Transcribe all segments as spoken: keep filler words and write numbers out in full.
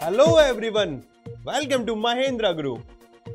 Hello everyone, welcome to Mahendra group.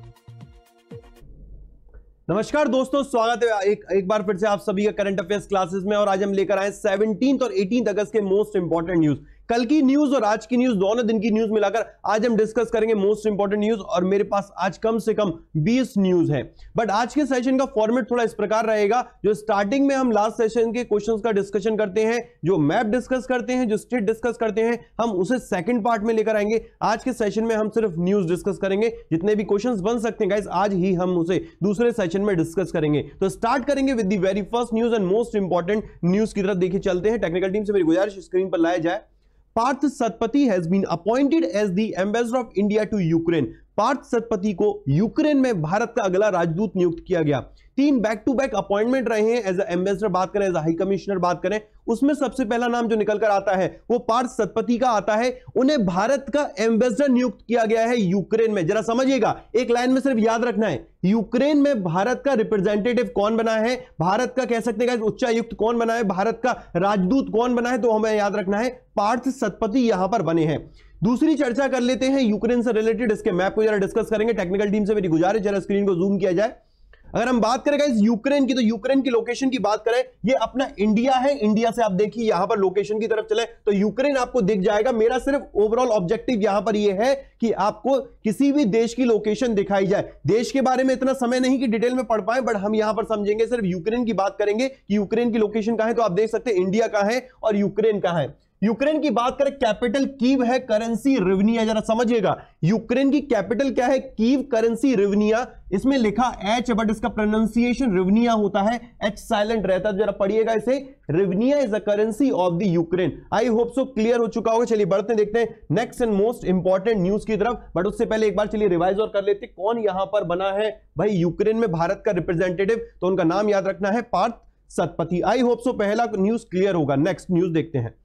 नमस्कार दोस्तों, स्वागत है एक एक बार फिर से आप सभी का करंट अफेयर्स क्लासेस में। और आज हम लेकर आए सेवनटीन्थ और एटीन्थ अगस्त के मोस्ट इंपॉर्टेंट न्यूज। कल की न्यूज और आज की न्यूज, दोनों दिन की न्यूज मिलाकर आज हम डिस्कस करेंगे मोस्ट इंपॉर्टेंट न्यूज। और मेरे पास आज कम से कम बीस न्यूज है। बट आज के सेशन का फॉर्मेट थोड़ा इस प्रकार रहेगा, जो स्टार्टिंग में हम लास्ट सेशन के क्वेश्चंस का डिस्कशन करते हैं, जो मैप डिस्कस करते हैं, जो स्टेट डिस्कस करते हैं, हम उसे सेकंड पार्ट में लेकर आएंगे। आज के सेशन में हम सिर्फ न्यूज डिस्कस करेंगे। जितने भी क्वेश्चंस बन सकते हैं गाइस, आज ही हम उसे दूसरे सेशन में डिस्कस करेंगे। तो स्टार्ट करेंगे with the very first news and most important news की तरफ देखिए चलते हैं। टेक्निकल टीम से मेरी गुजारिश स्क्रीन पर लाया जाए। Partha Satpathy has been appointed as the ambassador of India to Ukraine। Partha Satpathy को यूक्रेन में भारत का अगला राजदूत नियुक्त किया गया। तीन बैक टू बैक अपॉइंटमेंट रहे हैं। एज एम्बेसडर बात करें, एज हाई कमिश्नर बात करें, उसमें सबसे पहला नाम जो निकल कर आता है वो पार्थ सतपथी का आता है। उन्हें भारत का एम्बेसडर नियुक्त किया गया है यूक्रेन में। जरा समझिएगा, एक लाइन में सिर्फ याद रखना है, यूक्रेन में भारत का रिप्रेजेंटेटिव कौन बना है, भारत का कह सकते हैं उच्चायुक्त कौन बना है, भारत का राजदूत कौन बना है, तो हमें याद रखना है पार्थ सतपथी यहां पर बने हैं। दूसरी चर्चा कर लेते हैं यूक्रेन से रिलेटेड, इसके मैप को जरा डिस्कस करेंगे। टेक्निकल टीम से मेरी गुजारिश, जरा स्क्रीन को जूम किया जाए। अगर हम बात करें इस यूक्रेन की, तो यूक्रेन की लोकेशन की बात करें, ये अपना इंडिया है। इंडिया से आप देखिए यहां पर लोकेशन की तरफ चले तो यूक्रेन आपको दिख जाएगा। मेरा सिर्फ ओवरऑल ऑब्जेक्टिव यहां पर ये है कि आपको किसी भी देश की लोकेशन दिखाई जाए। देश के बारे में इतना समय नहीं कि डिटेल में पढ़ पाए, बट हम यहां पर समझेंगे, सिर्फ यूक्रेन की बात करेंगे कि यूक्रेन की लोकेशन कहां है। तो आप देख सकते हैं इंडिया कहां है और यूक्रेन कहां है। यूक्रेन की बात करें, कैपिटल कीव है, करेंसी रिवनिया। जरा समझिएगा, यूक्रेन की कैपिटल क्या है? Kyiv, currency hryvnia. इसमें लिखा एच बट इसका प्रोनाउंसिएशन रिवनिया होता है, एच साइलेंट रहता है। जरा पढ़िएगा इसे, hryvnia is a currency of the Ukraine. I hope so clear हो चुका होगा। चलिए बढ़ते देखते हैं next and most important news की तरफ। बट उससे पहले एक बार चलिए रिवाइज और कर लेते, कौन यहां पर बना है भाई यूक्रेन में भारत का रिप्रेजेंटेटिव। तो उनका नाम याद रखना है Parth Satpathy. I hope so पहला न्यूज क्लियर होगा। नेक्स्ट न्यूज देखते हैं।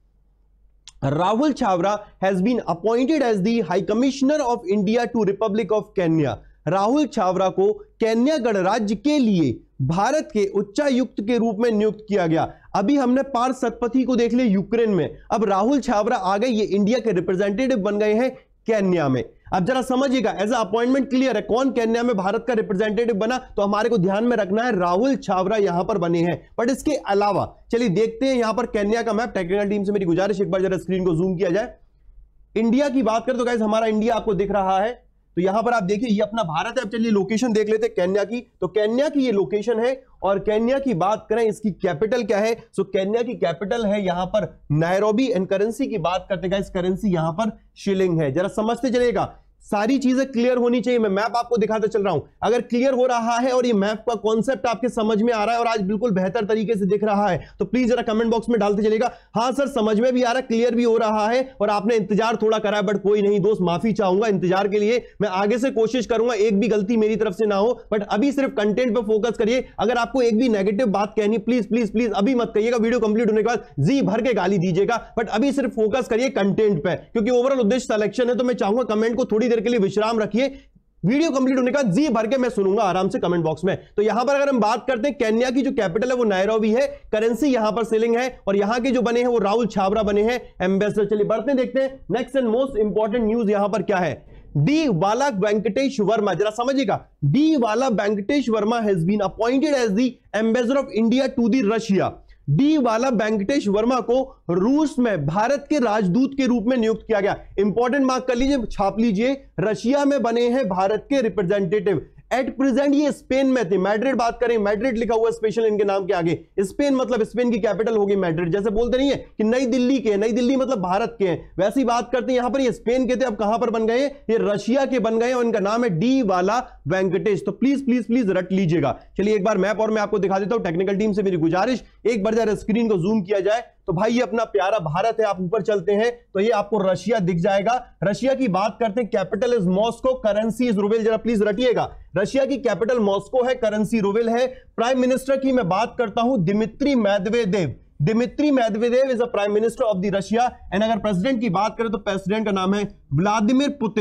Rahul Chawla has been appointed as the High Commissioner of India to Republic of Kenya। Rahul छावरा को केन्या गणराज्य के लिए भारत के उच्चायुक्त के रूप में नियुक्त किया गया। अभी हमने पार्थ सतपथी को देख लिया यूक्रेन में, अब राहुल छावरा आ गए, ये इंडिया के रिप्रेजेंटेटिव बन गए हैं केन्या में। अब जरा समझिएगा, एज अपॉइंटमेंट क्लियर है, कौन केन्या में भारत का रिप्रेजेंटेटिव बना, तो हमारे को ध्यान में रखना है राहुल छावरा यहां पर बने हैं। बट इसके अलावा चलिए देखते हैं यहां पर केन्या का मैप। टेक्निकल टीम से मेरी गुजारिश, एक बार जरा स्क्रीन को जूम किया जाए। इंडिया की बात करें तो गाइस हमारा इंडिया आपको दिख रहा है, तो यहां पर आप देखिए ये अपना भारत है। अब चलिए लोकेशन देख लेते हैं केन्या की। तो केन्या की ये लोकेशन है, और केन्या की बात करें इसकी कैपिटल क्या है, सो केन्या की कैपिटल है यहां पर नैरोबी। एंड करेंसी की बात करते हैं, करेंसी यहां पर शिलिंग है। जरा समझते चलेगा, सारी चीजें क्लियर होनी चाहिए। मैं मैप आपको दिखाते चल रहा हूं, अगर क्लियर हो रहा है और ये मैप का कॉन्सेप्ट आपके समझ में आ रहा है और आज बिल्कुल बेहतर तरीके से दिख रहा है, तो प्लीज जरा कमेंट बॉक्स में डालते चलेगा, हाँ सर समझ में भी आ रहा है, क्लियर भी हो रहा है, और आपने इंतजार थोड़ा करा है। बट कोई नहीं दोस्त, माफी चाहूंगा इंतजार के लिए। मैं आगे से कोशिश करूंगा एक भी गलती मेरी तरफ से ना हो। बट अभी सिर्फ कंटेंट पे फोकस करिए। अगर आपको एक भी नेगेटिव बात कहनी, प्लीज प्लीज प्लीज अभी मत कहिएगा, वीडियो कंप्लीट होने के बाद जी भर के गाली दीजिएगा। बट अभी सिर्फ फोकस करिए कंटेंट पे, क्योंकि ओवरऑल उद्देश्य सिलेक्शन है। तो मैं चाहूंगा कमेंट को थोड़ी देर के लिए विश्राम रखिए, वीडियो कंप्लीट होने का जी भर के मैं सुनूंगा आराम से कमेंट बॉक्स में। तो यहां पर अगर हम बात करते हैं, केन्या की जो कैपिटल है वो नैरोबी है, करेंसी यहां पर शिलिंग है, और यहां के जो बने हैं वो राहुल छावरा बने हैं एम्बेसडर। चलिए बढ़ते देखते हैं next and most important news यहां पर क्या है। डी वाला वेंकटेश वर्मा, जरा समझिएगा, डी वाला Venkatesh Verma has been appointed as the ambassador of India to the Russia. D वाला वेंकटेश वर्मा को रूस में भारत के राजदूत के रूप में नियुक्त किया गया। इंपॉर्टेंट मार्क कर लीजिए, छाप लीजिए, रशिया में बने हैं भारत के रिप्रेजेंटेटिव। एट प्रेजेंट ये स्पेन में थे। मैड्रिड बात करें, मैड्रिड लिखा हुआ स्पेशल इनके नाम के आगे। स्पेन मतलब स्पेन की कैपिटल होगी मैड्रिड। जैसे बोलते नहीं है कि नई दिल्ली के, नई दिल्ली मतलब भारत के हैं, वैसी बात करते हैं। यहां पर ये स्पेन के थे, अब कहां पर बन गए, ये रशिया के बन गए, और इनका नाम है डी वाला वेंकटेश। तो प्लीज प्लीज प्लीज रट लीजिएगा। चलिए एक बार मैप और मैं आपको दिखा देता हूं। टेक्निकल टीम से मेरी गुजारिश, एक बार जरा स्क्रीन को जूम किया जाए। तो भाई ये अपना प्यारा भारत है। आप ऊपर चलते हैं तो ये आपको रशिया दिख जाएगा। रशिया की बात करते हैं, capital is Moscow, currency is rouble. जरा प्लीज रटिएगा, रशिया की कैपिटल मॉस्को है, करेंसी रूबल है। प्राइम मिनिस्टर की मैं बात करता हूं, Dmitry Medvedev. Dmitry Medvedev is a prime minister of the Russia. And अगर प्रेसिडेंट की बात करें तो प्रेसिडेंट का नाम है व्लादिमीर पुतिन।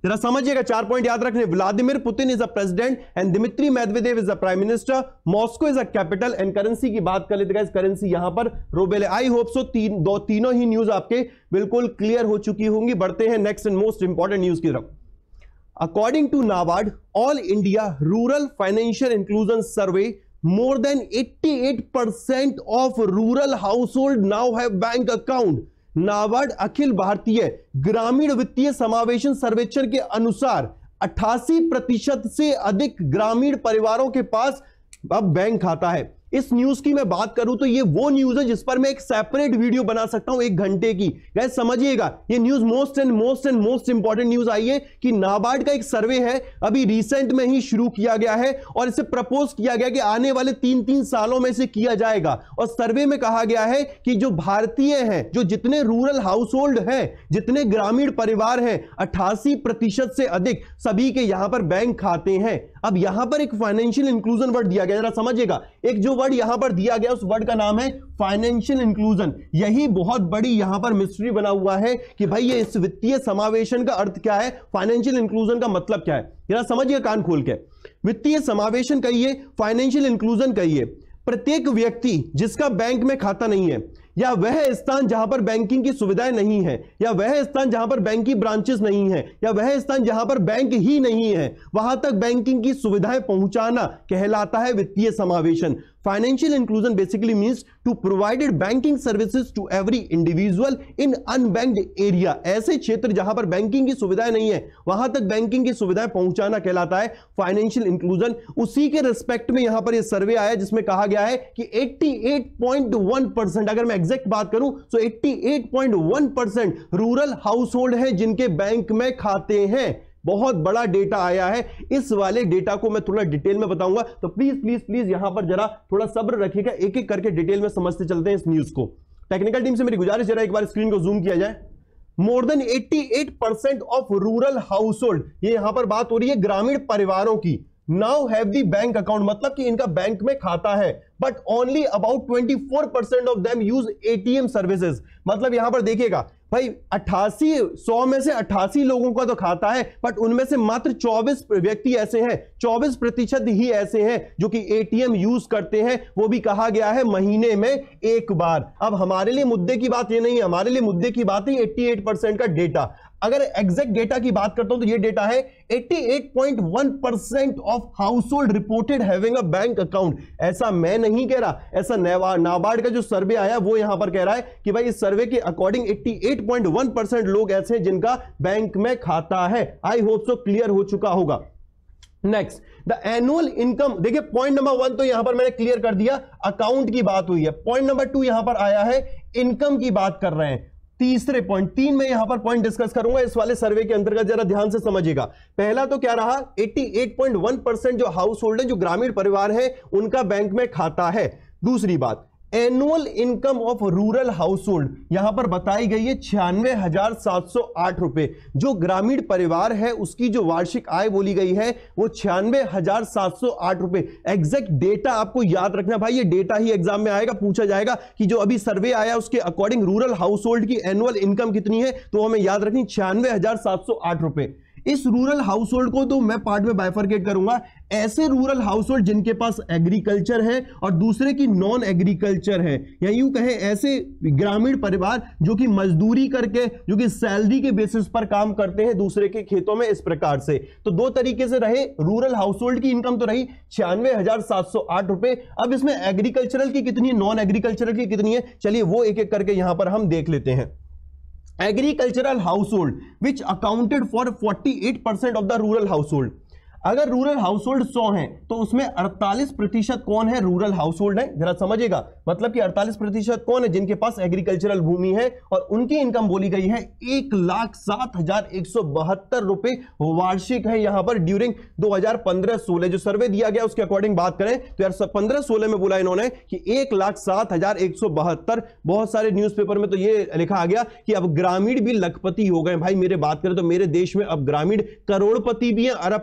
जरा समझिएगा, चार पॉइंट याद रखने। Vladimir Putin is a president and Dmitry Medvedev is a prime minister, Moscow is a capital and currency की बात कर लेते हैं, करेंसी यहां पर रूबल है। आई होप सो तीन दो तीनों ही न्यूज आपके बिल्कुल क्लियर हो चुकी होंगी। बढ़ते हैं next and most important news की तरफ। According to NABARD all India rural financial inclusion survey, more than eighty-eight percent of rural household now have bank account। NABARD अखिल भारतीय ग्रामीण वित्तीय समावेशन सर्वेक्षण के अनुसार अट्ठासी प्रतिशत से अधिक ग्रामीण परिवारों के पास अब बैंक खाता है। इस न्यूज की मैं बात करूं तो ये वो न्यूज है जिस पर मैं एक सेपरेट वीडियो बना सकता हूं एक घंटे की। गाइस समझिएगा, ये news most and most and most important news आई है कि नाबार्ड का एक सर्वे है, अभी रिसेंट में ही शुरू किया गया है और इसे प्रपोज किया गया कि आने वाले तीन तीन सालों में से किया जाएगा। और सर्वे में कहा गया है कि जो भारतीय हैं, जो जितने रूरल हाउस होल्ड हैं, जितने ग्रामीण परिवार हैं, अट्ठासी प्रतिशत से अधिक सभी के यहां पर बैंक खाते हैं। अब यहां पर एक फाइनेंशियल इंक्लूजन वर्ड दिया गया, जरा समझिएगा, एक जो वर्ड यहां पर दिया गया उस वर्ड का नाम है फाइनेंशियल इंक्लूजन। यही बहुत बड़ी यहां पर मिस्ट्री बना हुआ है कि भाई ये इस वित्तीय समावेशन का अर्थ क्या है, फाइनेंशियल इंक्लूजन का मतलब क्या है। जरा समझिए कान खोल के, वित्तीय समावेशन कहिए, फाइनेंशियल इंक्लूजन कहिए, प्रत्येक व्यक्ति जिसका बैंक में खाता नहीं है, या वह स्थान जहां पर बैंकिंग की सुविधाएं नहीं है, या वह स्थान जहां पर बैंक की ब्रांचेस नहीं है, या वह स्थान जहां पर बैंक ही नहीं है, वहां तक बैंकिंग की सुविधाएं पहुंचाना कहलाता है वित्तीय समावेशन। Financial inclusion basically means to provided banking services to every individual in unbanked area. ऐसे क्षेत्र जहां पर बैंकिंग की सुविधाएं नहीं है वहां तक बैंकिंग की सुविधाएं पहुंचाना कहलाता है फाइनेंशियल इंक्लूजन। उसी के रिस्पेक्ट में यहां पर यह सर्वे आया जिसमें कहा गया है कि अट्ठासी पॉइंट वन परसेंट, अगर मैं एग्जैक्ट बात करूं तो अट्ठासी point one percent rural household है जिनके बैंक में खाते हैं। बहुत बड़ा डेटा आया है, इस वाले डेटा को मैं थोड़ा डिटेल में बताऊंगा, तो प्लीज प्लीज प्लीज यहां पर जरा थोड़ा सब्र रखिएगा, एक एक करके डिटेल में समझते चलते हैं इस न्यूज को। टेक्निकल टीम से मेरी गुजारिश, जरा एक बार स्क्रीन को जूम किया जाए। मोर देन अट्ठासी percent of rural household, ये यहां पर बात हो रही है ग्रामीण परिवारों की, now have the bank account, मतलब कि इनका बैंक में खाता है, but only about twenty four percent of them use ATM services. मतलब यहां पर देखिएगा भाई, अट्ठासी सौ में से अट्ठासी लोगों का तो खाता है, बट उनमें से मात्र चौबीस व्यक्ति ऐसे हैं, चौबीस प्रतिशत ही ऐसे हैं जो कि एटीएम यूज करते हैं, वो भी कहा गया है महीने में एक बार। अब हमारे लिए मुद्दे की बात ये नहीं है, हमारे लिए मुद्दे की बात है अट्ठासी परसेंट का डेटा। अगर एग्जैक्ट डेटा की बात करता हूं तो ये डेटा है अट्ठासी point one percent of household reported having a bank account. ऐसा मैं नहीं कह रहा, ऐसा नाबार्ड का जो सर्वे आया वो यहां पर कह रहा है कि भाई इस सर्वे के अकॉर्डिंग अट्ठासी पॉइंट वन परसेंट लोग ऐसे हैं जिनका बैंक में खाता है। आई होप सो क्लियर हो चुका होगा। नेक्स्ट, द एनुअल इनकम, देखिए पॉइंट नंबर वन तो यहां पर मैंने क्लियर कर दिया, अकाउंट की बात हुई है। पॉइंट नंबर टू यहां पर आया है, इनकम की बात कर रहे हैं। तीसरे पॉइंट, तीन में यहां पर पॉइंट डिस्कस करूंगा इस वाले सर्वे के अंतर्गत, जरा ध्यान से समझिएगा। पहला तो क्या रहा, अट्ठासी पॉइंट वन परसेंट जो हाउस होल्ड है, जो ग्रामीण परिवार है, उनका बैंक में खाता है। दूसरी बात, annual income of rural household यहां पर बताई गई है छियानवे हजार सात सौ आठ रुपए। जो ग्रामीण परिवार है उसकी जो वार्षिक आय बोली गई है वो छियानवे हजार सात सौ आठ रुपए। एग्जैक्ट डेटा आपको याद रखना भाई, ये डेटा ही एग्जाम में आएगा, पूछा जाएगा कि जो अभी सर्वे आया उसके अकॉर्डिंग रूरल हाउस होल्ड की एनुअल इनकम कितनी है, तो हमें याद रखनी छियानवे हजार सात सौ आठ रुपए। इस रूरल हाउस होल्ड को तो मैं पार्ट में बाइफरकेट करूंगा, ऐसे रूरल हाउस होल्ड जिनके पास एग्रीकल्चर है और दूसरे की नॉन एग्रीकल्चर है, या यूं कहें ऐसे ग्रामीण परिवार जो कि मजदूरी करके, जो कि सैलरी के बेसिस पर काम करते हैं दूसरे के खेतों में, इस प्रकार से। तो दो तरीके से रहे, रूरल हाउस होल्ड की इनकम तो रही छियानवे हजार सात सौ आठ रुपए। अब इसमें एग्रीकल्चरल की कितनी है, नॉन एग्रीकल्चरल की कितनी है, चलिए वो एक एक करके यहां पर हम देख लेते हैं। Agricultural household which accounted for अड़तालीस percent of the rural household. अगर रूरल हाउसहोल्ड सौ हैं तो उसमें अड़तालीस प्रतिशत कौन है, रूरल हाउसहोल्ड है। जरा समझिएगा, मतलब कि अड़तालीस प्रतिशत कौन है, जिनके पास एग्रीकल्चरल भूमि है, और उनकी इनकम बोली गई है एक लाख सात हजार एक सौ बहत्तर रुपए वार्षिक है यहां पर ड्यूरिंग दो हजार पंद्रह सोलह। जो सर्वे दिया गया उसके अकॉर्डिंग बात करें तो यार पंद्रह सोलह में बोला इन्होंने कि एक लाख सात हजार एक सौ बहत्तर। बहुत सारे न्यूज़पेपर में तो ये लिखा आ गया कि अब ग्रामीण भी लखपति हो गए। भाई मेरे बात करें तो मेरे देश में अब ग्रामीण करोड़पति भी हैं, अरबपति भी हैं,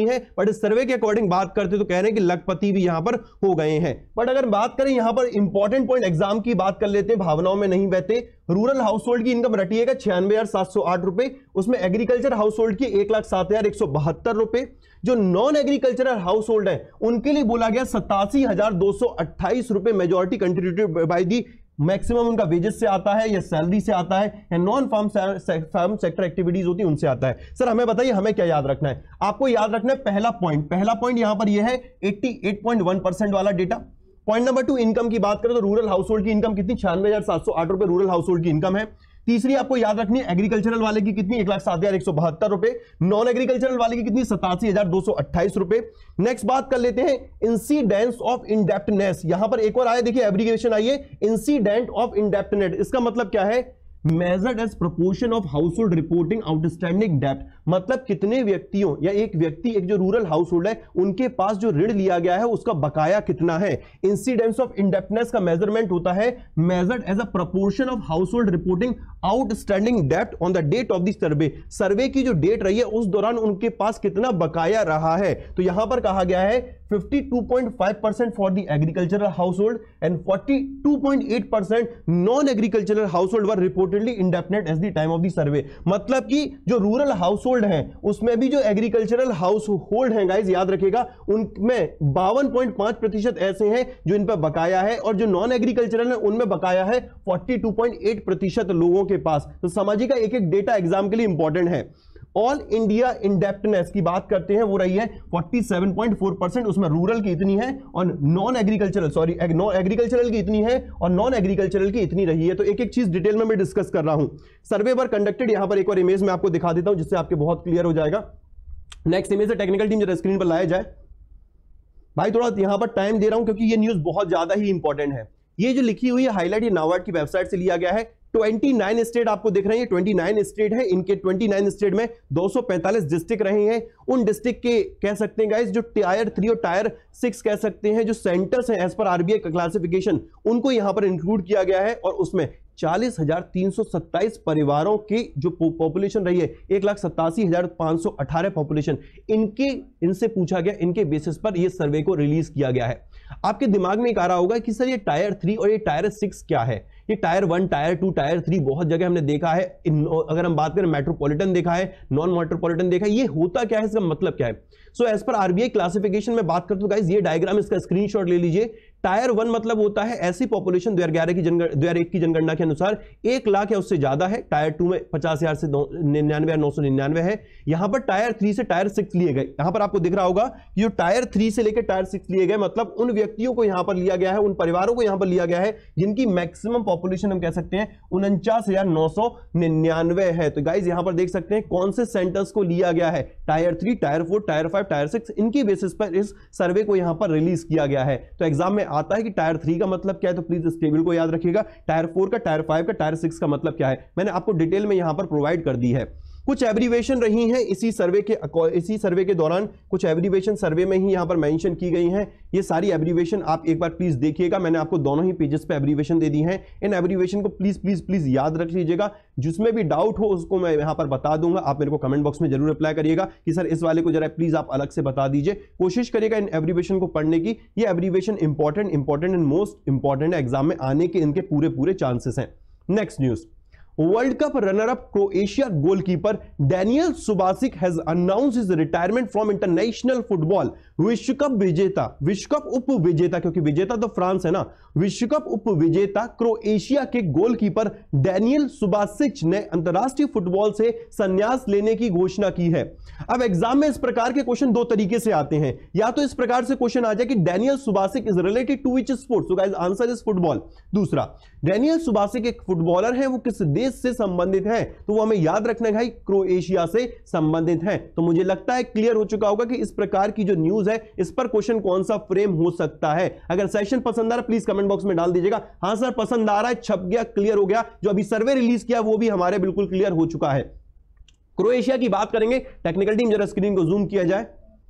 है, बट इस सर्वे के अकॉर्डिंग बात करते तो कह रहे हैं कि लखपति भी यहां पर हो गए हैं। बट अगर बात करें यहां पर इंपॉर्टेंट पॉइंट एग्जाम की बात कर लेते हैं, भावनाओं में नहीं बहते। रूरल हाउस होल्ड की इनकम रटिएगा छियानवे हजार सात सौ आठ रुपए, उसमें एग्रीकल्चर हाउस होल्ड की एक लाख सात हजार एक सौ बहत्तर रुपए। जो नॉन एग्रीकल्चरल हाउस होल्ड है उनके लिए बोला गया सतासी हजार दो सौ अट्ठाईस रुपए, majority contributed by the, maximum उनका वेजेस से आता है या सैलरी से आता है या non farm farm sector activities होती है उनसे आता है। सर हमें बताइए हमें क्या याद रखना है? आपको याद रखना है पहला पॉइंट, पहला पॉइंट यहां पर यह है अठासी पॉइंट वन परसेंट वाला data. Point number two, income की बात करें तो रूरल हाउस होल्ड की इनकम कितनी, छियानवे हजार सात सौ आठ रुपए रूरल हाउस होल्ड की इनकम है। तीसरी आपको याद रखनी है एग्रीकल्चरल वाले की कितनी, एक लाख सात हजार एक सौ बहत्तर रुपए। नॉन एग्रीकल्चरल वाले की कितनी, सतासी हजार दो सौ अट्ठाईस रुपए। नेक्स्ट बात कर लेते हैं इंसिडेंस ऑफ इंडेप्टनेस। यहां पर एक और आया, देखिए एब्रिविएशन आई है इंसिडेंट ऑफ इंडेप्टनेस। इसका मतलब क्या है? Measured as proportion of household reporting outstanding डेब्ट। मतलब कितने व्यक्तियों या एक व्यक्ति, एक जो रूरल हाउस होल्ड है उनके पास जो ऋण लिया गया है उसका बकाया कितना है। इंसिडेंस ऑफ इंडेप्टनेस का मेजरमेंट होता है measured as a proportion of household reporting outstanding डेब्ट on the date of the survey. Survey की जो डेट रही है उस दौरान उनके पास कितना बकाया रहा है। तो यहां पर कहा गया है बावन point five percent for the agricultural household and बयालीस point eight percent non agricultural household were reportedly इंडेप्टनेट at the time of the survey. मतलब कि जो रूरल हाउस होल्ड है उसमें भी जो एग्रीकल्चरल हाउस होल्ड है गाइस याद रखिएगा उनमें बावन पॉइंट पांच प्रतिशत ऐसे हैं जो इन पर बकाया है, और जो नॉन एग्रीकल्चरल है उनमें बकाया है बयालीस पॉइंट आठ प्रतिशत लोगों के पास। तो समझिएगा एक एक डेटा एग्जाम के लिए इंपॉर्टेंट है। ऑल इंडिया इंडेप्टनेस की बात करते हैं वो रही है सैंतालीस पॉइंट चार परसेंट, उसमें रूरल की इतनी है और non agricultural sorry non agricultural की इतनी है और नॉन एग्रीकल्चरल की इतनी रही है। तो एक एक चीज डिटेल में मैं डिस्कस कर रहा हूं। सर्वे वर कंडक्टेड, यहां पर एक और इमेज में आपको दिखा देता हूं जिससे आपके बहुत क्लियर हो जाएगा। नेक्स्ट इमेज से टेक्निकल टीम जरा स्क्रीन पर लाया जाए। भाई थोड़ा यहां पर टाइम दे रहा हूं क्योंकि ये न्यूज बहुत ज्यादा ही इंपॉर्टेंट है। ये जो लिखी हुई है हाईलाइट, ये नाबार्ड की वेबसाइट से लिया गया है। उनतीस स्टेट आपको दिख रहे हैं, उनतीस स्टेट है, इनके उनतीस स्टेट में दो सौ पैंतालीस डिस्ट्रिक्ट रहे हैं। उन डिस्ट्रिक्ट के कह सकते हैं गाइस जो टायर थ्री और टायर सिक्स कह सकते हैं जो सेंटर्स हैं एज पर आरबीआई का क्लासिफिकेशन, उनको यहां पर इंक्लूड किया गया है। और उसमें चालीस हजार तीन सौ सत्ताईस परिवारों की जो पॉपुलेशन रही है, एक लाख सत्तासी हजार पांच सौ अठारह पॉपुलेशन, इनके इनसे पूछा गया, इनके बेसिस पर यह सर्वे को रिलीज किया गया है। आपके दिमाग में एक आ रहा होगा कि सर ये टायर थ्री और ये टायर सिक्स क्या है? ये tier one, tier two, tier three बहुत जगह हमने देखा है। अगर हम बात करें मेट्रोपॉलिटन देखा है, नॉन मेट्रोपॉलिटन देखा है, ये होता क्या है, इसका मतलब क्या है? सो एज पर आरबीआई क्लासिफिकेशन में बात करते हो गाइस, ये डायग्राम इसका स्क्रीनशॉट ले लीजिए। टायर वन मतलब होता है ऐसी पॉपुलेशन दो हजार ग्यारह की जनगणना दो हजार एक की जनगणना के अनुसार एक लाख या उससे ज्यादा है। टायर टू में पचास हजार से निन्यानवे हजार नौ सौ निन्यानवे है। यहां पर टायर थ्री से टायर सिक्स लिए गए, यहां पर आपको दिख रहा होगा कि जो टायर थ्री से लेकर टायर सिक्स लिए गए, मतलब उन व्यक्तियों को यहां पर लिया गया है, उन परिवारों को यहां पर लिया गया है जिनकी मैक्सिमम पॉपुलेशन हम कह सकते हैं उनचास हजार नौ सौ निन्यानवे है। तो गाइज यहां पर देख सकते हैं कौन से सेंटर्स को लिया गया है, tier three, tier four, tier five, tier six, इनकी बेसिस पर इस सर्वे को यहां पर रिलीज किया गया है। तो एग्जाम में आता है कि टायर थ्री का मतलब क्या है, तो प्लीज इस टेबल को याद रखिएगा। टायर फोर का, टायर फाइव का, टायर सिक्स का मतलब क्या है, मैंने आपको डिटेल में यहां पर प्रोवाइड कर दी है। कुछ एब्रीवेशन रही हैं इसी सर्वे के इसी सर्वे के दौरान, कुछ एब्रीवेशन सर्वे में ही यहां पर मेंशन की गई हैं। ये सारी एब्रीवेशन आप एक बार प्लीज देखिएगा, मैंने आपको दोनों ही पेजेस पे एब्रीवेशन दे दी हैं। इन एब्रीवेशन को प्लीज प्लीज प्लीज याद रख लीजिएगा। जिसमें भी डाउट हो उसको मैं यहां पर बता दूंगा, आप मेरे को कमेंट बॉक्स में जरूर रिप्लाई करिएगा कि सर इस वाले को जरा प्लीज आप अलग से बता दीजिए। कोशिश करिएगा इन एब्रीवेशन को पढ़ने की। ये abbreviation important important and most important exam में आने के इनके पूरे पूरे चांसेस हैं। Next news, world cup runner up Croatia goalkeeper Daniel Subasic has announced his retirement from international football. विश्व कप विजेता, विश्व कप उप विजेता, क्योंकि विजेता तो फ्रांस है ना, विश्व कप उप विजेता क्रोएशिया के गोलकीपर डैनियल सुबासिक ने अंतरराष्ट्रीय फुटबॉल से संन्यास लेने की घोषणा की है। अब एग्जाम में इस प्रकार के क्वेश्चन दो तरीके से आते हैं, या तो इस प्रकार से क्वेश्चन आ जाए कि Daniel Subasic is related to which sport, so guys answer is football. दूसरा, डैनियल सुबासिक एक फुटबॉलर है, वो किस देश से संबंधित है, तो वो हमें याद रखना है क्रोएशिया से संबंधित है। तो मुझे लगता है क्लियर हो चुका होगा कि इस प्रकार की जो न्यूज है इस पर क्वेश्चन कौन सा फ्रेम हो सकता है। अगर सेशन पसंद आ रहा है प्लीज कमेंट बॉक्स में डाल दीजिएगा, हां सर पसंद आ रहा है, छप गया, क्लियर हो गया। जो अभी सर्वे रिलीज किया वो भी हमारे बिल्कुल क्लियर हो चुका है। क्रोएशिया की बात करेंगे, टेक्निकल टीम जरा स्क्रीन को जूम किया जाए।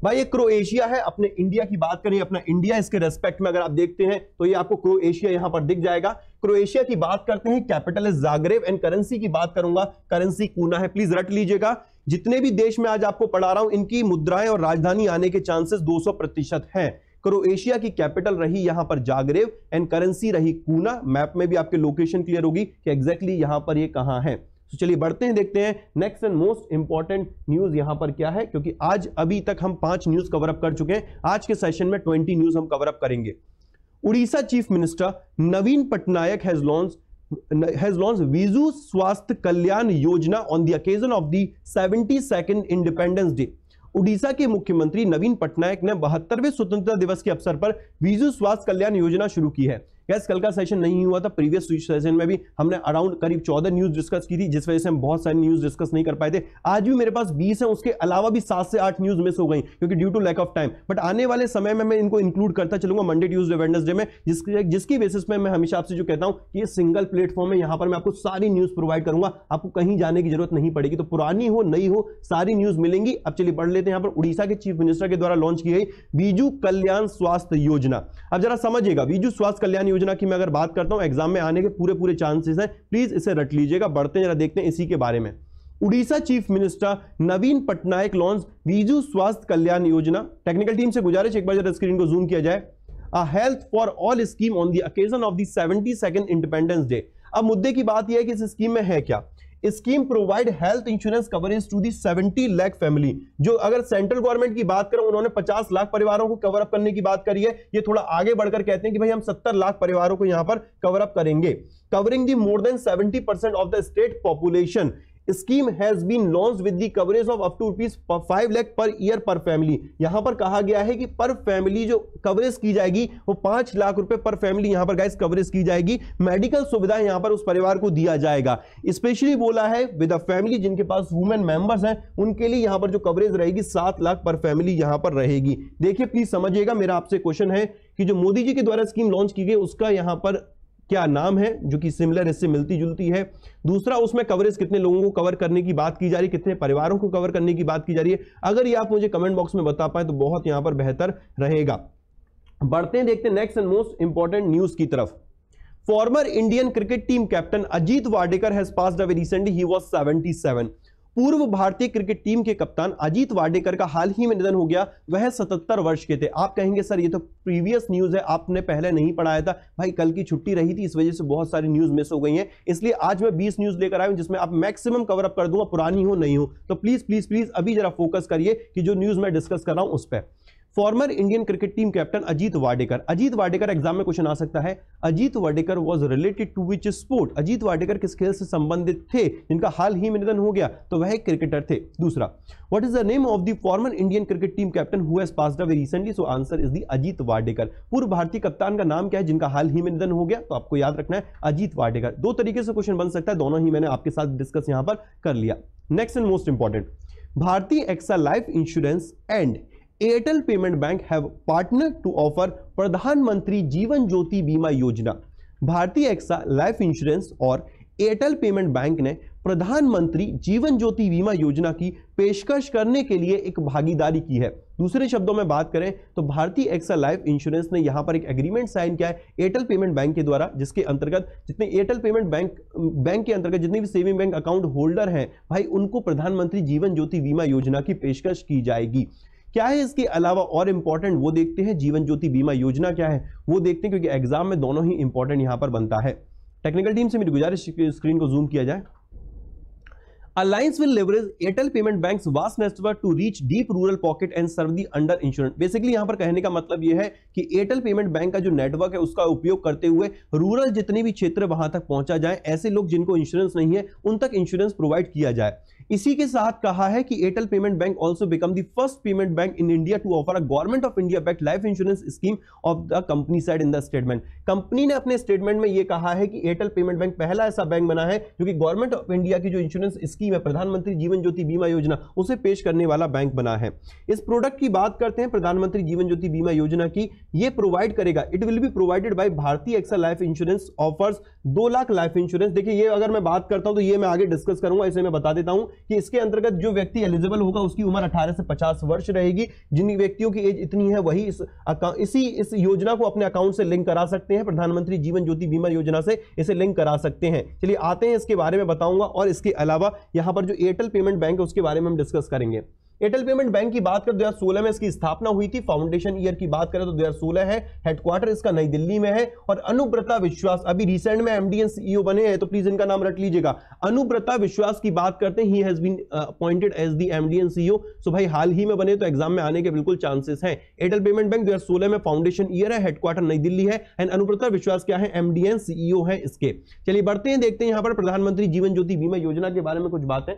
भाई ये क्रोएशिया है। अपने इंडिया की बात करें, अपना इंडिया इसके रेस्पेक्ट में अगर आप देखते हैं तो ये आपको क्रोएशिया यहां पर दिख जाएगा। क्रोएशिया की बात करते हैं, कैपिटल है जाग्रेब, एंड करेंसी की बात करूंगा, करेंसी कूना है। प्लीज रट लीजिएगा, जितने भी देश में आज आपको पढ़ा रहा हूं इनकी मुद्राएं और राजधानी आने के चांसेस दो सौ प्रतिशत है। क्रोएशिया की कैपिटल रही यहां पर जाग्रेब एंड करेंसी रही कूना। मैप में भी आपके लोकेशन क्लियर होगी कि एग्जैक्टली यहां पर ये कहां है। तो चलिए बढ़ते हैं, देखते हैं next and most important news यहां पर क्या है, क्योंकि आज अभी तक हम पांच न्यूज कवर अप कर चुके हैं। आज के सेशन में ट्वेंटी न्यूज हम कवर अप करेंगे। Orissa chief minister Naveen Patnaik has launch has launched Biju Swasthya Kalyan Yojana on the occasion of the seventy second independence day. Orissa के मुख्यमंत्री नवीन पटनायक ने बहत्तरवें स्वतंत्रता दिवस के अवसर पर विजु स्वास्थ्य कल्याण योजना शुरू की है। गैस कल का सेशन नहीं हुआ था, प्रीवियस सेशन में भी हमने अराउंड करीब चौदह न्यूज डिस्कस की थी, जिस वजह से हम बहुत सारी न्यूज डिस्कस नहीं कर पाए थे। आज भी मेरे पास बीस है, उसके अलावा भी सात से आठ न्यूज मिस हो गई क्योंकि due to lack of time. But आने वाले समय में मैं इनको इंक्लूड करता चलूंगा मंडे ट्यूजडे वेडनेसडे में, जिसकी जिसकी बेसिस पे मैं हमेशा आपसे जो कहता हूं कि ये सिंगल प्लेटफॉर्म है, यहां पर मैं आपको सारी न्यूज प्रोवाइड करूंगा, आपको कहीं जाने की जरूरत नहीं पड़ेगी। तो पुरानी हो नई हो सारी न्यूज मिलेंगी। अब चलिए बढ़ लेते हैं। यहां पर उड़ीसा के चीफ मिनिस्टर के द्वारा लॉन्च की गई विजु कल्याण स्वास्थ्य योजना। अब जरा समझिएगा, विजु स्वास्थ्य कल्याण योजना की मैं अगर बात करता हूं, एग्जाम में आने के पूरे पूरे चांसेस हैं, प्लीज इसे रट लीजिएगा। बढ़ते हैं, जरा देखते हैं इसी के बारे में। Orissa chief minister Naveen Patnaik launch Biju Swasthya Kalyan योजना। टेक्निकल टीम से गुजारिश, एक बार जरा स्क्रीन को जूम किया जाए। A health for all scheme on the occasion of the seventy second independence day. अब मुद्दे की बात यह है कि इस स्कीम में है क्या। Scheme provide health insurance coverage to the seventy lakh family. जो अगर सेंट्रल गवर्नमेंट की बात करें, उन्होंने पचास लाख परिवारों को कवर अप करने की बात करी है। ये थोड़ा आगे बढ़कर कहते हैं कि भाई हम सत्तर लाख परिवारों को यहां पर कवर अप करेंगे। Covering the more than seventy percent of the state population. Scheme has been launched with the coverage of up to rupees five lakh per year पर फैमिली। यहां पर कहा गया है कि पर फैमिली जो कवरेज की जाएगी वो पांच लाख रुपए पर फैमिली यहां पर गाइस कवरेज की जाएगी। मेडिकल सुविधा यहां पर उस परिवार को दिया जाएगा। स्पेशली बोला है विद अ फैमिली जिनके पास वुमेन मेंबर्स हैं, उनके लिए यहां पर जो कवरेज रहेगी सात लाख पर फैमिली यहां पर रहेगी। देखिए प्लीज समझिएगा, मेरा आपसे क्वेश्चन है कि जो मोदी जी के द्वारा स्कीम लॉन्च की गई उसका यहां पर क्या नाम है, जो कि सिमिलर इससे मिलती जुलती है। दूसरा, उसमें कवरेज कितने लोगों को कवर करने की बात की जा रही है, कितने परिवारों को कवर करने की बात की जा रही है। अगर ये आप मुझे कमेंट बॉक्स में बता पाए तो बहुत यहां पर बेहतर रहेगा। बढ़ते हैं, देखते हैं next and most important news की तरफ। Former Indian cricket team captain Ajit Wadekar has passed away recently, he was seventy seven. पूर्व भारतीय क्रिकेट टीम के कप्तान अजीत वाडेकर का हाल ही में निधन हो गया। वह सतहत्तर वर्ष के थे। आप कहेंगे सर ये तो प्रीवियस न्यूज है, आपने पहले नहीं पढ़ाया था। भाई कल की छुट्टी रही थी, इस वजह से बहुत सारी न्यूज मिस हो गई हैं, इसलिए आज मैं बीस न्यूज लेकर आया हूं जिसमें आप मैक्सिमम कवर अप कर दूंगा, पुरानी हो नहीं हो। तो प्लीज प्लीज प्लीज अभी जरा फोकस करिए कि जो न्यूज मैं डिस्कस कर रहा हूं उस पर। Former Indian cricket team captain Ajit Wadekar. Ajit Wadekar exam में क्वेश्चन आ सकता है, Ajit Wadekar was related to which sport. Ajit Wadekar किस खेल से संबंधित थे जिनका हाल ही में निधन हो गया, तो वह एक क्रिकेटर थे। दूसरा, what is the name of the former Indian cricket team captain who has passed away recently, so answer is the Ajit Wadekar. पूर्व भारतीय कप्तान का नाम क्या है जिनका हाल ही में निधन हो गया, तो आपको याद रखना है अजीत वाडेकर। दो तरीके से क्वेश्चन बन सकता है, दोनों ही मैंने आपके साथ डिस्कस यहां पर कर लिया। Next and most important, Bharti AXA life insurance and Airtel payment bank have partner to offer प्रधानमंत्री जीवन ज्योति बीमा योजना। भारतीय एक्सा लाइफ इंश्योरेंस और एयरटेल पेमेंट बैंक ने प्रधानमंत्री जीवन ज्योति बीमा योजना की पेशकश करने के लिए एक भागीदारी की है। दूसरे शब्दों में बात करें तो भारतीय एक्सा लाइफ इंश्योरेंस ने यहां पर एक एग्रीमेंट साइन किया है एयरटेल पेमेंट बैंक के द्वारा, जिसके अंतर्गत जितने एयरटेल पेमेंट बैंक बैंक के अंतर्गत जितने भी सेविंग बैंक अकाउंट होल्डर हैं भाई, उनको प्रधानमंत्री जीवन ज्योति बीमा योजना की पेशकश की जाएगी। क्या है इसके अलावा और इंपॉर्टेंट वो देखते हैं, जीवन ज्योति बीमा योजना क्या है वो देखते हैं, क्योंकि एग्जाम में दोनों ही इंपॉर्टेंट यहां पर बनता है। टेक्निकल टीम से मेरी गुजारिश, स्क्रीन को जूम किया जाए। Alliance will leverage Airtel Payment Bank's vast network to reach deep rural pocket and serve the under insurance। Basically यहां पर कहने का मतलब यह है कि एयरटेल पेमेंट बैंक का जो नेटवर्क है उसका उपयोग करते हुए रूरल जितने भी क्षेत्र वहां तक पहुंचा जाए, ऐसे लोग जिनको इंश्योरेंस नहीं है उन तक इंश्योरेंस प्रोवाइड किया जाए। इसी के साथ कहा है कि Airtel payment bank also become the first payment bank in India to offer a government of India backed life insurance scheme of the company side in the statement. Company ने अपने स्टेटमेंट में यह कहा है कि एयरटेल पेमेंट बैंक पहला ऐसा bank बना है जो कि गवर्नमेंट ऑफ इंडिया की जो इंश्योरेंस स्कीम है प्रधानमंत्री जीवन ज्योति बीमा योजना उसे पेश करने वाला बैंक बना है। इस प्रोडक्ट की बात करते हैं प्रधानमंत्री जीवन ज्योति बीमा योजना की, ये प्रोवाइड करेगा, it will be provided by Bharatiya AXA life insurance offers दो लाख लाइफ इंश्योरेंस। देखिए ये अगर मैं बात करता हूं तो ये मैं आगे डिस्कस करूंगा, इसे मैं बता देता हूं कि इसके अंतर्गत जो व्यक्ति एलिजिबल होगा उसकी उम्र अठारह से पचास वर्ष रहेगी। जिन व्यक्तियों की एज इतनी है वही इस इसी इस योजना को अपने अकाउंट से लिंक करा सकते हैं, प्रधानमंत्री जीवन ज्योति बीमा योजना से इसे लिंक करा सकते हैं। चलिए आते हैं, इसके बारे में बताऊंगा और इसके अलावा यहां पर जो एयरटेल पेमेंट बैंक है उसके बारे में हम डिस्कस करेंगे। एयरटेल पेमेंट बैंक की बात करें दो हज़ार सोलह में इसकी स्थापना हुई थी। फाउंडेशन ईयर की बात करें तो दो हज़ार सोलह है। हेडक्वार्टर इसका नई दिल्ली में है। और अनुब्रता विश्वास अभी रिसेंट में एमडीएन सीईओ बने हैं, तो प्लीज इनका नाम रट लीजिएगा। अनुब्रता विश्वास की बात करते हैं, he has been appointed as the MD and CEO. So भाई हाल ही में बने तो एग्जाम में आने के बिल्कुल चांसेस हैं। एयरटेल पेमेंट बैंक दो हज़ार सोलह में फाउंडेशन ईयर है, हेडक्वार्टर नई दिल्ली है एंड अनुब्रता विश्वास क्या है, एमडीएन सीईओ है इसके। चलिए बढ़ते हैं, देखते हैं यहां पर प्रधानमंत्री जीवन ज्योति बीमा योजना के बारे में कुछ बातें।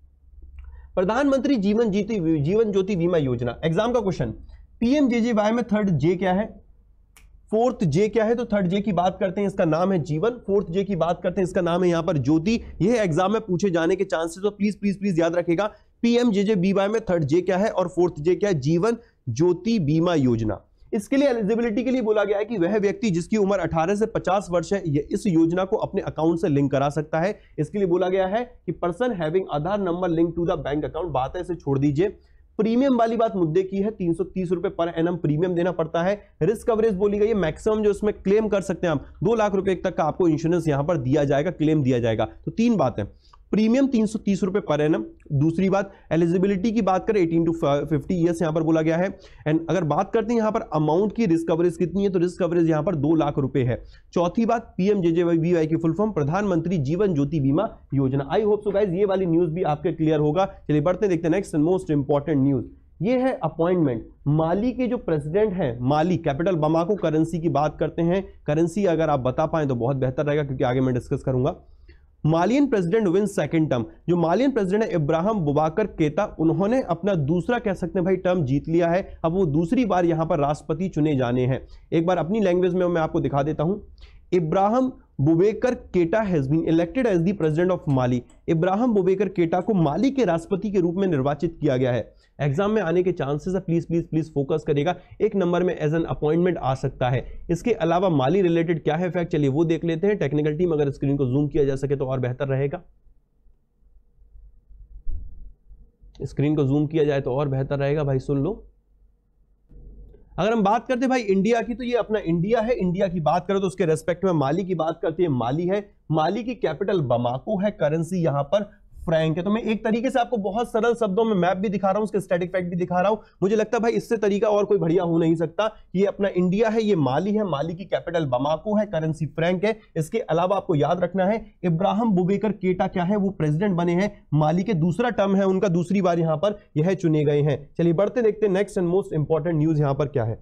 प्रधानमंत्री जीवन ज्योति जीवन ज्योति बीमा योजना, एग्जाम का क्वेश्चन, पीएमजेजेवाई में थर्ड जे क्या है, फोर्थ जे क्या है? तो थर्ड जे की बात करते हैं, इसका नाम है जीवन। फोर्थ जे की बात करते हैं, इसका नाम है यहां पर ज्योति। यह एग्जाम में पूछे जाने के चांसेस, तो प्लीज प्लीज प्लीज याद रखेगा। पीएमजेजेबीवाई में थर्ड जे क्या है और फोर्थ जे क्या है? जीवन ज्योति बीमा योजना। इसके लिए एलिजिबिलिटी के लिए बोला गया है कि वह व्यक्ति जिसकी उम्र अठारह से पचास वर्ष है ये इस योजना को अपने अकाउंट से लिंक करा सकता है। इसके लिए बोला गया है कि person having Aadhaar number link to the bank account. बात है इसे छोड़ दीजिए। प्रीमियम वाली बात मुद्दे की है, तीन सौ तीस रुपए पर एनम प्रीमियम देना पड़ता है। रिस्क कवरेज बोली गई है, मैक्सिमम जो इसमें क्लेम कर सकते हैं आप दो लाख रुपए तक का आपको इंश्योरेंस यहां पर दिया जाएगा, क्लेम दिया जाएगा। तो तीन बातें, प्रीमियम तीन सौ तीस रुपए पर एनम। दूसरी बात, एलिजिबिलिटी की बात करें अठारह टू पचास ईयर्स यहां पर बोला गया है। एंड अगर बात करते हैं यहां पर अमाउंट की, रिस्क कवरेज कितनी है, तो रिस्क कवरेज यहां पर दो लाख रुपए है। चौथी बात, पीएमजेजेबीवाई की फुल फॉर्म प्रधानमंत्री जीवन ज्योति बीमा योजना। आई होप सो गाइस ये वाली न्यूज भी आपके क्लियर होगा। चलिए बढ़ते देखते हैं next and most important news. ये है अपॉइंटमेंट। माली के जो प्रेसिडेंट हैं, माली कैपिटल बमाको करेंसी की बात करते हैं। करेंसी अगर आप बता पाएं तो बहुत बेहतर रहेगा, क्योंकि आगे मैं डिस्कस करूंगा। Malian president win second term. जो मालियन प्रेसिडेंट है इब्राहिम बुबाकर केता, उन्होंने अपना दूसरा कह सकते हैं भाई टर्म जीत लिया है। अब वो दूसरी बार यहां पर राष्ट्रपति चुने जाने हैं। एक बार अपनी लैंग्वेज में मैं आपको दिखा देता हूं। Ibrahim Boubacar Keita has been elected as the president of Mali. Ibrahim Boubacar Keita को माली के राष्ट्रपति के रूप में निर्वाचित किया गया है। एग्जाम में आने के चांसेस है, प्लीज प्लीज प्लीज फोकस करेगा। एक नंबर में एज एन अपॉइंटमेंट आ सकता है। इसके अलावा माली रिलेटेड क्या है फैक्ट, चलिए वो देख लेते हैं। टेक्निकल टीम अगर स्क्रीन को जूम किया जा सके तो और बेहतर रहेगा। स्क्रीन को जूम किया जाए तो और बेहतर रहेगा भाई, सुन लो। अगर हम बात करते हैं भाई इंडिया की, तो ये अपना इंडिया है। इंडिया की बात करें तो उसके रेस्पेक्ट में माली की बात करते हैं, माली है। माली की कैपिटल बमाको है, करेंसी यहां पर फ्रैंक है। तो मैं एक तरीके से आपको बहुत सरल शब्दों में मैप भी दिखा रहा हूं, उसके स्टैटिक फैक्ट भी दिखा रहा हूं। मुझे लगता है भाई इससे तरीका और कोई बढ़िया हो नहीं सकता। ये अपना इंडिया है, ये माली है, माली की कैपिटल बमाको है, करेंसी फ्रैंक है। इसके अलावा आपको याद रखना है इब्राहिम बुबेकर केटा क्या है, वो प्रेसिडेंट बने हैं। माली के दूसरा टर्म है उनका, दूसरी बार यहां पर यह चुने गए हैं। चलिए बढ़ते देखते हैं next and most important news यहां पर क्या है।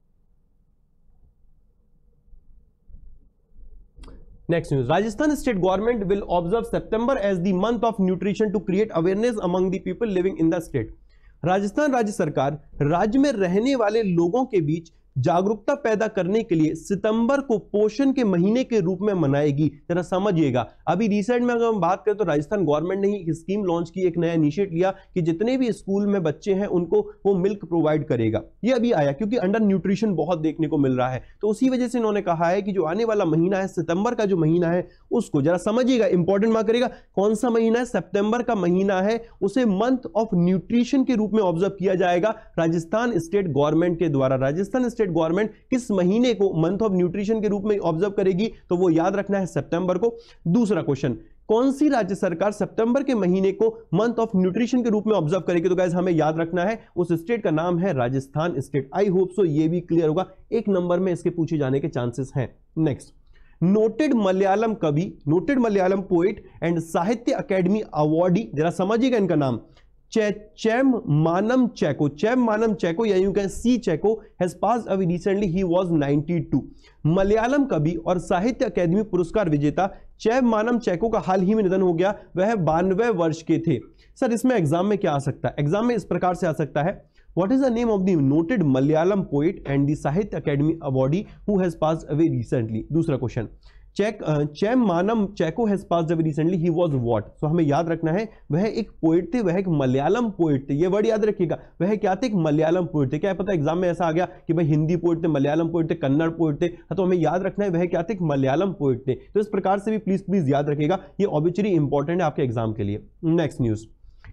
Next news, Rajasthan state government will observe September as the month of nutrition to create awareness among the people living in the state. Rajasthan राज्य सरकार राज्य में रहने वाले लोगों के बीच जागरूकता पैदा करने के लिए सितंबर को पोषण के महीने के रूप में मनाएगी। जरा समझिएगा, अभी रिसेंट में अगर हम बात करें तो राजस्थान गवर्नमेंट ने एक स्कीम लॉन्च की, एक नया इनिशिएटिव लिया कि जितने भी स्कूल में बच्चे हैं उनको वो मिल्क प्रोवाइड करेगा। ये अभी आया क्योंकि अंडर न्यूट्रिशन बहुत देखने को मिल रहा है, तो उसी वजह से इन्होंने कहा है कि जो आने वाला महीना है, सितंबर का जो महीना है, उसको जरा समझिएगा, इंपॉर्टेंट मार्क करेगा। कौन सा महीना है? सितंबर का महीना है, उसे मंथ ऑफ न्यूट्रिशन के रूप में ऑब्जर्व किया जाएगा राजस्थान स्टेट गवर्नमेंट के द्वारा। राजस्थान स्टेट गवर्नमेंट किस महीने को मंथ ऑफ न्यूट्रिशन के रूप में ऑब्जर्व करेगी, तो वो याद रखना है सितंबर को। दूसरा क्वेश्चन, कौन सी राज्य सरकार सितंबर के महीने को मंथ ऑफ न्यूट्रिशन के रूप में ऑब्जर्व करेगी? तो गाइस हमें याद रखना है उस स्टेट का नाम है Rajasthan state. I hope so ये भी क्लियर होगा, एक नंबर में इसके पूछे जाने के चांसेस हैं। नेक्स्ट, नोटेड मलयालम कवि, noted Malayalam poet and Sahitya Akademi awardee, जरा समझिएगा इनका नाम, चैम मानम चैको। चैम मानम चैको या यूं कहें C Chacko has passed away recently, he was बानवे। मलयालम कवि और साहित्य अकेडमी पुरस्कार विजेता चैम मानम चैको का हाल ही में निधन हो गया। वह बानवे वर्ष के थे। सर इसमें एग्जाम में क्या आ सकता है? एग्जाम में इस प्रकार से आ सकता है, What is the name of the noted Malayalam poet and the Sahitya Akademi awardee who has passed away recently? दूसरा question, Chemmanam Chacko has passed away recently, he was what? So हमें याद रखना है वह एक पोएट थे, वह एक मलयालम पोएट थे। ये वर्ड याद रखिएगा, वह क्या थे? एक मलयालम पोएट थे। क्या पता एग्जाम में ऐसा आ गया कि भाई हिंदी पोएट थे, मलयालम पोएट थे, कन्नड़ पोएट थे, तो हमें याद रखना है वह क्या थे? एक मलयालम पोएट थे। तो इस प्रकार से भी प्लीज प्लीज याद रखिएगा, ये ऑब्वियसली इंपॉर्टेंट है आपके एग्जाम के लिए। Next news,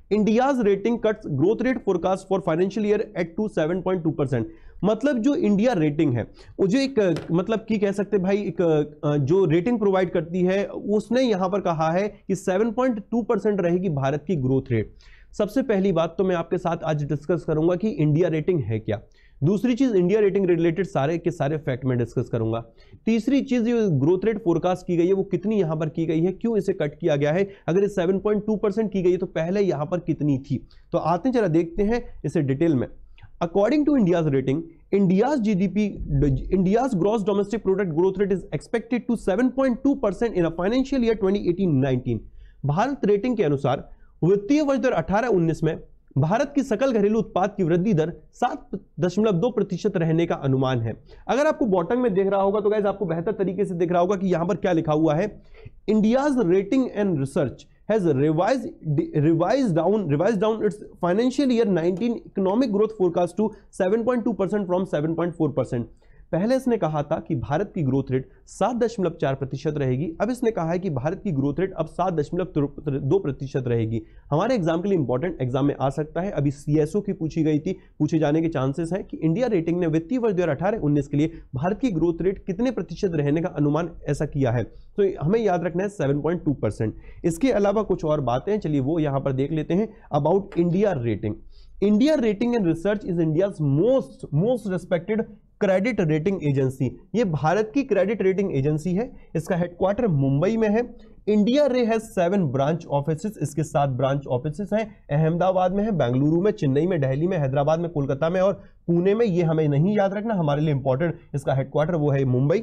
India's rating cuts growth rate forecast for financial year at to seven point two percent. मतलब जो इंडिया रेटिंग है वो जो एक मतलब की कह सकते भाई एक जो रेटिंग प्रोवाइड करती है उसने यहां पर कहा है कि सेवन पॉइंट टू परसेंट रहेगी भारत की ग्रोथ रेट। सबसे पहली बात तो मैं आपके साथ आज डिस्कस करूंगा कि इंडिया रेटिंग है क्या। दूसरी चीज इंडिया रेटिंग रिलेटेड सारे के सारे फैक्ट में डिस्कस करूंगा। तीसरी चीज जो ग्रोथ रेट फोरकास्ट की गई है वो कितनी यहां पर की गई है, क्यों इसे कट किया गया है, अगर ये सेवन पॉइंट टू परसेंट की गई है तो पहले यहां पर कितनी थी। तो आते हैं जरा देखते हैं इसे डिटेल में। According to India's rating, India's GDP India's gross domestic product growth rate is expected to seven point two percent in a financial year twenty eighteen nineteen. भारत रेटिंग के अनुसार वित्तीय वर्ष दो हज़ार अठारह उन्नीस में भारत की सकल घरेलू उत्पाद की वृद्धि दर सात दशमलव दो प्रतिशत रहने का अनुमान है। अगर आपको बॉटम में देख रहा होगा तो गाइस आपको बेहतर तरीके से दिख रहा होगा कि यहां पर क्या लिखा हुआ है, India's rating and research has revised revised down revised down its financial year nineteen economic growth forecast to seven point two percent from seven point four percent। पहले इसने कहा था कि भारत की ग्रोथ रेट सात दशमलव चार प्रतिशत रहेगी, अब इसने कहा है कि भारत की ग्रोथ रेट अब सात दशमलव दो प्रतिशत रहेगी। हमारे एग्जाम के लिए इंपॉर्टेंट एग्जाम में आ सकता है। अभी सीएसओ की पूछी गई थी, पूछे जाने के चांसेस हैं कि इंडिया रेटिंग ने वित्तीय वर्ष दो हज़ार अठारह उन्नीस के लिए भारत की ग्रोथ रेट कितने प्रतिशत रहने का अनुमान ऐसा किया है। तो हमें याद रखना है सेवन पॉइंट टू परसेंट। इसके अलावा कुछ और बातें हैं, चलिए वो यहां पर देख लेते हैं। About India rating, India rating and research is India's most most respected credit rating agency. ये भारत की क्रेडिट रेटिंग एजेंसी है, इसका हेडक्वार्टर मुंबई में है। इंडिया रे हैज सेवन ब्रांच ऑफिसेस, इसके सात ब्रांच ऑफिसेस हैं। अहमदाबाद में है, बेंगलुरु में, चेन्नई में, दिल्ली में, हैदराबाद में, कोलकाता में और पुणे में। ये हमें नहीं याद रखना, हमारे लिए इंपॉर्टेंट इसका हेडक्वार्टर वो है Mumbai.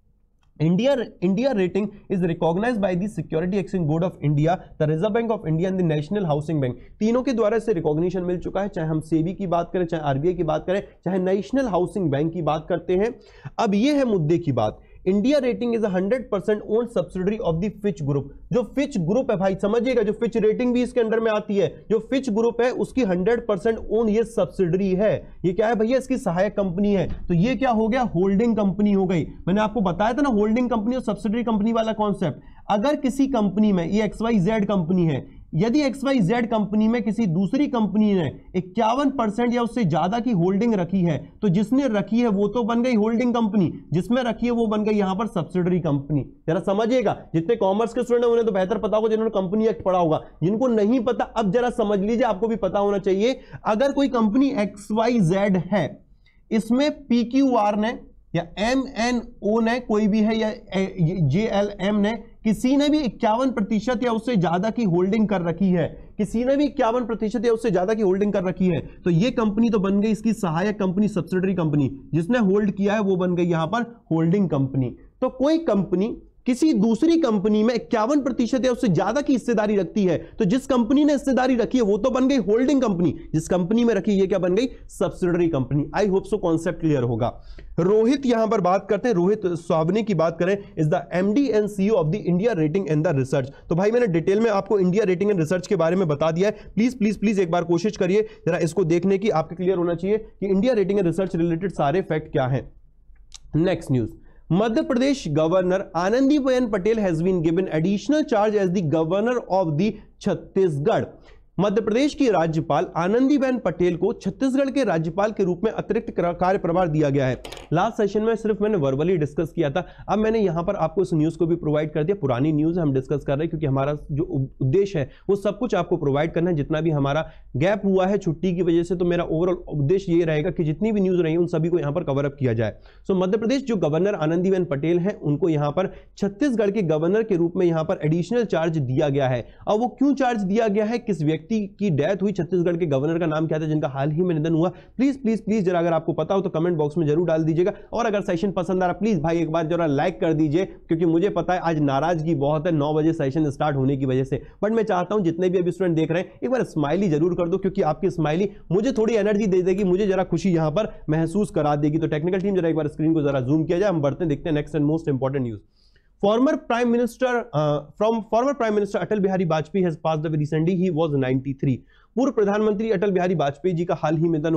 India India rating is recognized by the Security Exchange Board of India, the Reserve Bank of India and the National Housing Bank। तीनों के द्वारा इसे रिकॉग्निशन मिल चुका है, चाहे हम सेबी की बात करें, चाहे आरबीआई की बात करें, चाहे नेशनल हाउसिंग बैंक की बात करते हैं। अब ये है मुद्दे की बात, India rating is hundred percent own subsidiary of the Fitch group. जो फिच ग्रुप है भाई समझिएगा, जो फिच रेटिंग भी इसके अंडर में आती है, जो फिच ग्रुप है उसकी हंड्रेड परसेंट ओन ये सब्सिडरी है। ये क्या है भैया, इसकी सहायक कंपनी है। तो ये क्या हो गया, होल्डिंग कंपनी हो गई। मैंने आपको बताया था ना होल्डिंग कंपनी और सब्सिडरी कंपनी वाला कॉन्सेप्ट। अगर किसी कंपनी में, ये एक्स वाई जेड कंपनी है, यदि एक्स वाई जेड कंपनी में किसी दूसरी कंपनी ने इक्यावन परसेंट या उससे ज्यादा की होल्डिंग रखी है, तो जिसने रखी है वो तो बन गई होल्डिंग कंपनी, जिसमें रखी है वो बन गई यहां पर सब्सिडरी कंपनी। जरा समझिएगा, जितने कॉमर्स के स्टूडेंट हैं उन्हें तो बेहतर पता होगा, जिन्होंने कंपनी एक्ट पढ़ा होगा। जिनको नहीं पता अब जरा समझ लीजिए, आपको भी पता होना चाहिए। अगर कोई कंपनी एक्स वाई जेड है, इसमें पी क्यू आर ने या एम एन ओ ने, कोई भी है, या जे एल एम ने, किसी ने भी इक्यावन प्रतिशत या उससे ज्यादा की होल्डिंग कर रखी है, किसी ने भी इक्यावन प्रतिशत या उससे ज्यादा की होल्डिंग कर रखी है, तो ये कंपनी तो बन गई इसकी सहायक कंपनी, सब्सिडरी कंपनी। जिसने होल्ड किया है वो बन गई यहां पर होल्डिंग कंपनी। तो कोई कंपनी किसी दूसरी कंपनी में इक्यावन प्रतिशत या उससे ज्यादा की हिस्सेदारी रखती है, तो जिस कंपनी ने हिस्सेदारी रखी है वो तो बन गई होल्डिंग कंपनी, जिस कंपनी में रखी ये क्या बन गई, subsidiary company. I hope so concept clear होगा। रोहित यहां पर बात करते हैं, रोहित स्वावनी की बात करें, is the MD and CEO of the India rating and the research. तो भाई मैंने डिटेल में आपको इंडिया रेटिंग एंड रिसर्च के बारे में बता दिया है। प्लीज प्लीज प्लीज एक बार कोशिश करिए जरा इसको देखने की, आपके क्लियर होना चाहिए कि India rating and research related सारे फैक्ट क्या है। Next news, Madhya Pradesh governor Anandiben Patel has been given additional charge as the governor of the Chhattisgarh. Madhya Pradesh की राज्यपाल आनंदीबेन पटेल को छत्तीसगढ़ के राज्यपाल के रूप में अतिरिक्त कार्य प्रभार दिया गया है। लास्ट सेशन में सिर्फ मैंने वर्बली डिस्कस किया था, अब मैंने यहां पर आपको इस न्यूज को भी प्रोवाइड कर दिया। पुरानी न्यूज हम डिस्कस कर रहे हैं क्योंकि हमारा जो उद्देश्य है वो सब कुछ आपको प्रोवाइड करना है। जितना भी हमारा गैप हुआ है छुट्टी की वजह से, तो मेरा ओवरऑल उद्देश्य ये रहेगा कि जितनी भी न्यूज रही उन सभी को यहां पर कवर अप किया जाए। सो मध्य प्रदेश जो गवर्नर आनंदीबेन पटेल हैं उनको यहां पर छत्तीसगढ़ के गवर्नर के रूप में यहां पर एडिशनल चार्ज दिया गया है। और वो क्यों चार्ज दिया गया है, किस व्यक्ति की डेथ हुई, छत्तीसगढ़ के गवर्नर का नाम क्या था जिनका हाल ही में निधन हुआ, प्लीज प्लीज प्लीज जरा अगर आपको पता हो तो कमेंट बॉक्स में जरूर डाल दीजिएगा। और अगर सेशन पसंद आ रहा प्लीज भाई एक बार जरा लाइक कर दीजिए, क्योंकि मुझे पता है आज नाराजगी बहुत है नौ बजे सेशन स्टार्ट होने की वजह से, बट मैं चाहता हूं जितने भी अभी स्टूडेंट देख रहे हैं एक बार स्माइली जरूर कर दो, क्योंकि आपकी स्माइली मुझे थोड़ी एनर्जी दे देगी, मुझे जरा खुशी यहां पर महसूस करा देगी। तो टेक्निकल टीम जरा एक बार स्क्रीन को जरा जूम किया जाए, हम बढ़ते हैं, देखते हैं next and most important news. Former Prime Minister uh, from former Prime Minister Atal Bihari Vajpayee has passed away recently. He was ninety-three. पूर्व प्रधानमंत्री अटल बिहारी वाजपेयी जी का हाल ही में निधन हो गया।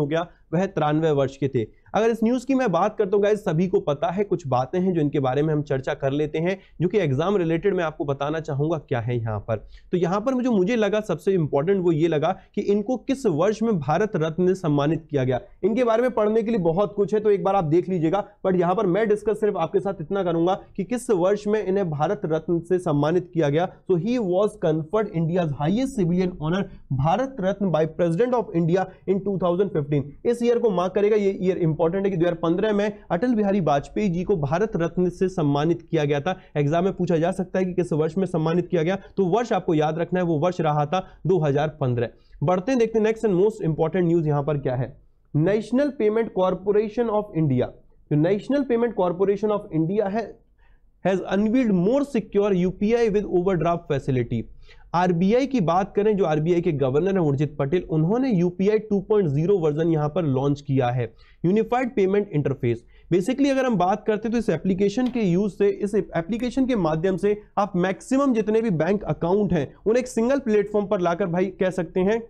वह तिरानवे वर्ष के थे। अगर इस न्यूज की मैं बात करता हूं गाइस, सभी को पता है, कुछ बातें हैं जो इनके बारे में हम चर्चा कर लेते हैं, जो कि एग्जाम रिलेटेड मैं आपको बताना चाहूंगा क्या है यहां पर। तो यहां पर मुझे मुझे लगा सबसे इंपॉर्टेंट वो ये लगा कि इनको किस वर्ष में भारत रत्न से सम्मानित किया गया। इनके बारे में पढ़ने के लिए बहुत कुछ है, तो एक बार आप देख लीजिएगा, बट यहां पर मैं डिस्कस सिर्फ आपके साथ इतना करूंगा कि किस वर्ष में इन्हें भारत रत्न से सम्मानित किया गया। So he was conferred India's highest civilian honour Bharat Ratna by president of India in two thousand fifteen. इस ईयर को मार्क करेगा, ये ईयर इंपॉर्टेंट है कि दो हजार पंद्रह में अटल बिहारी वाजपेयी जी को भारत रत्न से सम्मानित किया गया था। एग्जाम में पूछा जा सकता है कि किस वर्ष में सम्मानित किया गया, तो वर्ष आपको याद रखना है, वो वर्ष रहा था दो हजार पंद्रह। बढ़ते हैं, देखते हैं next and most important news यहां पर क्या है। National payment corporation of India, national payment corporation of India है has unveiled more secure U P I with overdraft facility। RBI की बात करें, जो आरबीआई के गवर्नर हैं उर्जित पटेल, उन्होंने UPI two point zero version यहां पर लॉन्च किया है, यूनिफाइड पेमेंट इंटरफेस। बेसिकली अगर हम बात करते हैं तो इस एप्लीकेशन के यूज से, इस एप्लीकेशन के माध्यम से आप मैक्सिमम जितने भी बैंक अकाउंट हैं उन्हें एक सिंगल प्लेटफॉर्म पर लाकर भाई कह सकते हैं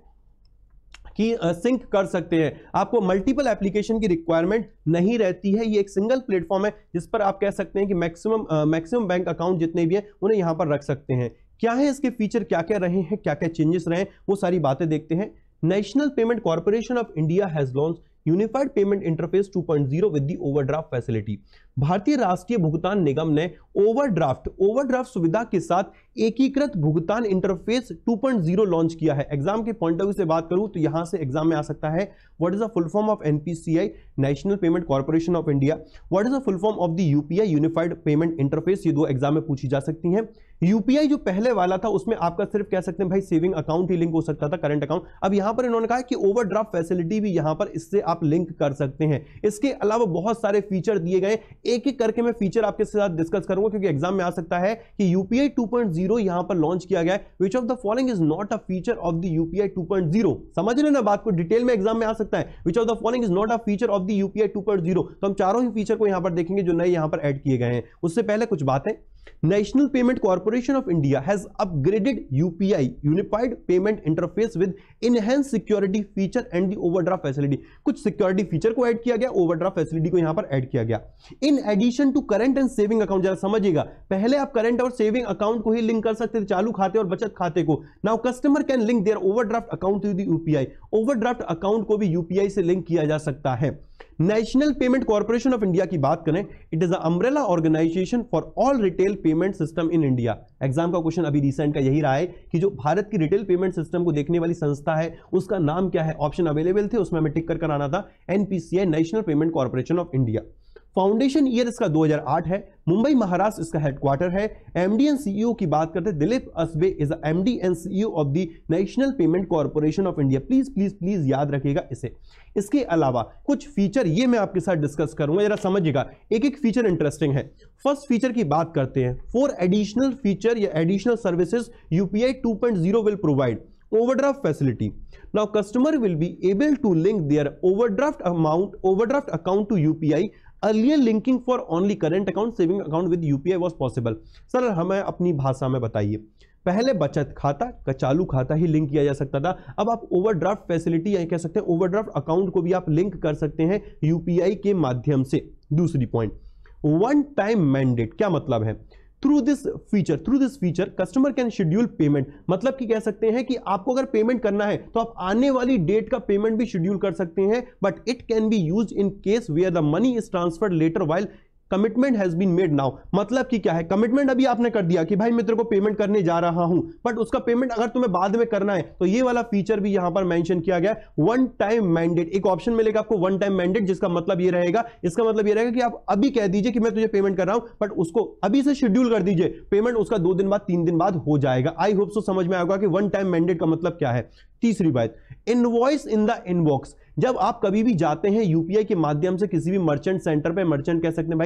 कि सिंक कर सकते हैं। आपको मल्टीपल एप्लीकेशन की रिक्वायरमेंट नहीं रहती है, ये एक सिंगल प्लेटफॉर्म है जिस पर आप कह सकते हैं कि मैक्सिमम मैक्सिमम बैंक अकाउंट जितने भी हैं उन्हें यहां पर रख सकते हैं। क्या है इसके फीचर, क्या क्या रहे हैं, क्या क्या चेंजेस रहे हैं, वो सारी बातें देखते हैं। National payment corporation of India has launch unified payment interface two point zero with the overdraft facility. भारतीय राष्ट्रीय भुगतान निगम ने ओवरड्राफ्ट ओवरड्राफ्ट सुविधा के साथ एकीकृत भुगतान interface two point zero launch किया है। एग्जाम के पॉइंट ऑफ व्यू से बात करूं तो यहां से एग्जाम में आ सकता है, what is the full form of NPCI, national payment corporation of India, what is the full form of the UPI, unified payment interface. ये दो एग्जाम में पूछी जा सकती हैं। यूपीआई जो पहले वाला था उसमें आपका सिर्फ कह सकते हैं भाई सेविंग अकाउंट ही लिंक हो सकता था, करंट अकाउंट। अब यहां पर इन्होंने कहा कि ओवरड्राफ्ट फैसिलिटी भी यहां पर इससे आप लिंक कर सकते हैं। इसके अलावा बहुत सारे फीचर दिए गए, एक एक करके मैं फीचर आपके साथ डिस्कस करूंगा क्योंकि एग्जाम में आ सकता है कि यूपीआई टू पॉइंट ज़ीरो यहां पर लॉन्च किया गया है। Which of the following is not a feature of the UPI two point zero. समझ रहे ना बात को, डिटेल में एग्जाम में आ सकता है। Which of the following is not a feature of the UPI two point zero. तो हम चारों ही फीचर को यहां पर देखेंगे जो नए यहां पर ऐड किए गए हैं। उससे पहले कुछ बातें, national payment corporation of India has upgraded UPI unified payment interface with enhance security feature and the overdraft facility. कुछ सिक्योरिटी फीचर को ऐड किया गया, ओवरड्राफ्ट फैसिलिटी को यहां पर ऐड किया गया। In addition to current and saving account, जरा समझिएगा, पहले आप करंट और सेविंग अकाउंट को ही लिंक कर सकते थे, चालू खाते और बचत खाते को। Now customer can link their overdraft account to the UPI. Overdraft account को भी यूपीआई से लिंक किया जा सकता है। National payment corporation of India की बात करें, it is umbrella organization for all retail payment system in India. Exam का क्वेश्चन अभी रिसेंट का यही रहा है कि जो भारत की रिटेल पेमेंट सिस्टम को देखने वाली संस्था है उसका नाम क्या है। ऑप्शन अवेलेबल थे, उसमें हमें टिक कर कर आना था, NPCI, national payment corporation of India. Foundation year इसका दो हज़ार आठ है, मुंबई महाराष्ट्र इसका हेडक्वार्टर है। एमडी एंड सीईओ की बात करते हैं, Dilip Asbe is MD and CEO of the national payment corporation of India. Please please please याद रखिएगा इसे। इसके अलावा कुछ फीचर ये मैं आपके साथ डिस्कस करूंगा, जरा समझिएगा, एक एक फीचर इंटरेस्टिंग है। फर्स्ट फीचर की बात करते हैं, फोर एडिशनल फीचर या additional services UPI two point zero will provide. Overdraft facility. Now customer will be able to link their overdraft amount, overdraft account to U P I. Earlier linking for only current account, saving account with U P I was possible. Sir हमें अपनी भाषा में बताइए, पहले बचत खाता का चालू खाता ही लिंक किया जा सकता था, अब आप ओवरड्राफ्ट फैसिलिटी या कह सकते हैं ओवरड्राफ्ट अकाउंट को भी आप लिंक कर सकते हैं यूपीआई के माध्यम से। दूसरी पॉइंट, वन टाइम मैंडेट, क्या मतलब है? Through this feature through this feature customer can schedule payment, मतलब कि कह सकते हैं कि आपको अगर पेमेंट करना है तो आप आने वाली डेट का पेमेंट भी शेड्यूल कर सकते हैं, but it can be used in case where the money is transferred later while commitment has been made now. मतलब कि क्या है, कमिटमेंट अभी आपने कर दिया कि भाई मैं तेरे को पेमेंट करने जा रहा हूं, बट उसका पेमेंट अगर तुम्हें बाद में करना है तो ये वाला फीचर भी यहां पर मेंशन किया गया, वन टाइम मैंडेट। एक ऑप्शन मिलेगा आपको वन टाइम मैंडेट, जिसका मतलब ये रहेगा, इसका मतलब ये रहेगा कि आप अभी कह दीजिए कि मैं तुझे पेमेंट कर रहा हूं, बट उसको अभी से शेड्यूल कर दीजिए, पेमेंट उसका दो दिन बाद तीन दिन बाद हो जाएगा। आई होप सो समझ में आएगा कि वन टाइम मैंडेट का मतलब क्या है। तीसरी बात, इनवॉइस इन द इनबॉक्स। जब आप कभी भी जाते हैं यूपीआई के माध्यम से किसी भी मर्चेंट सेंटर पे, मर्चेंट कह सकते हैं भाई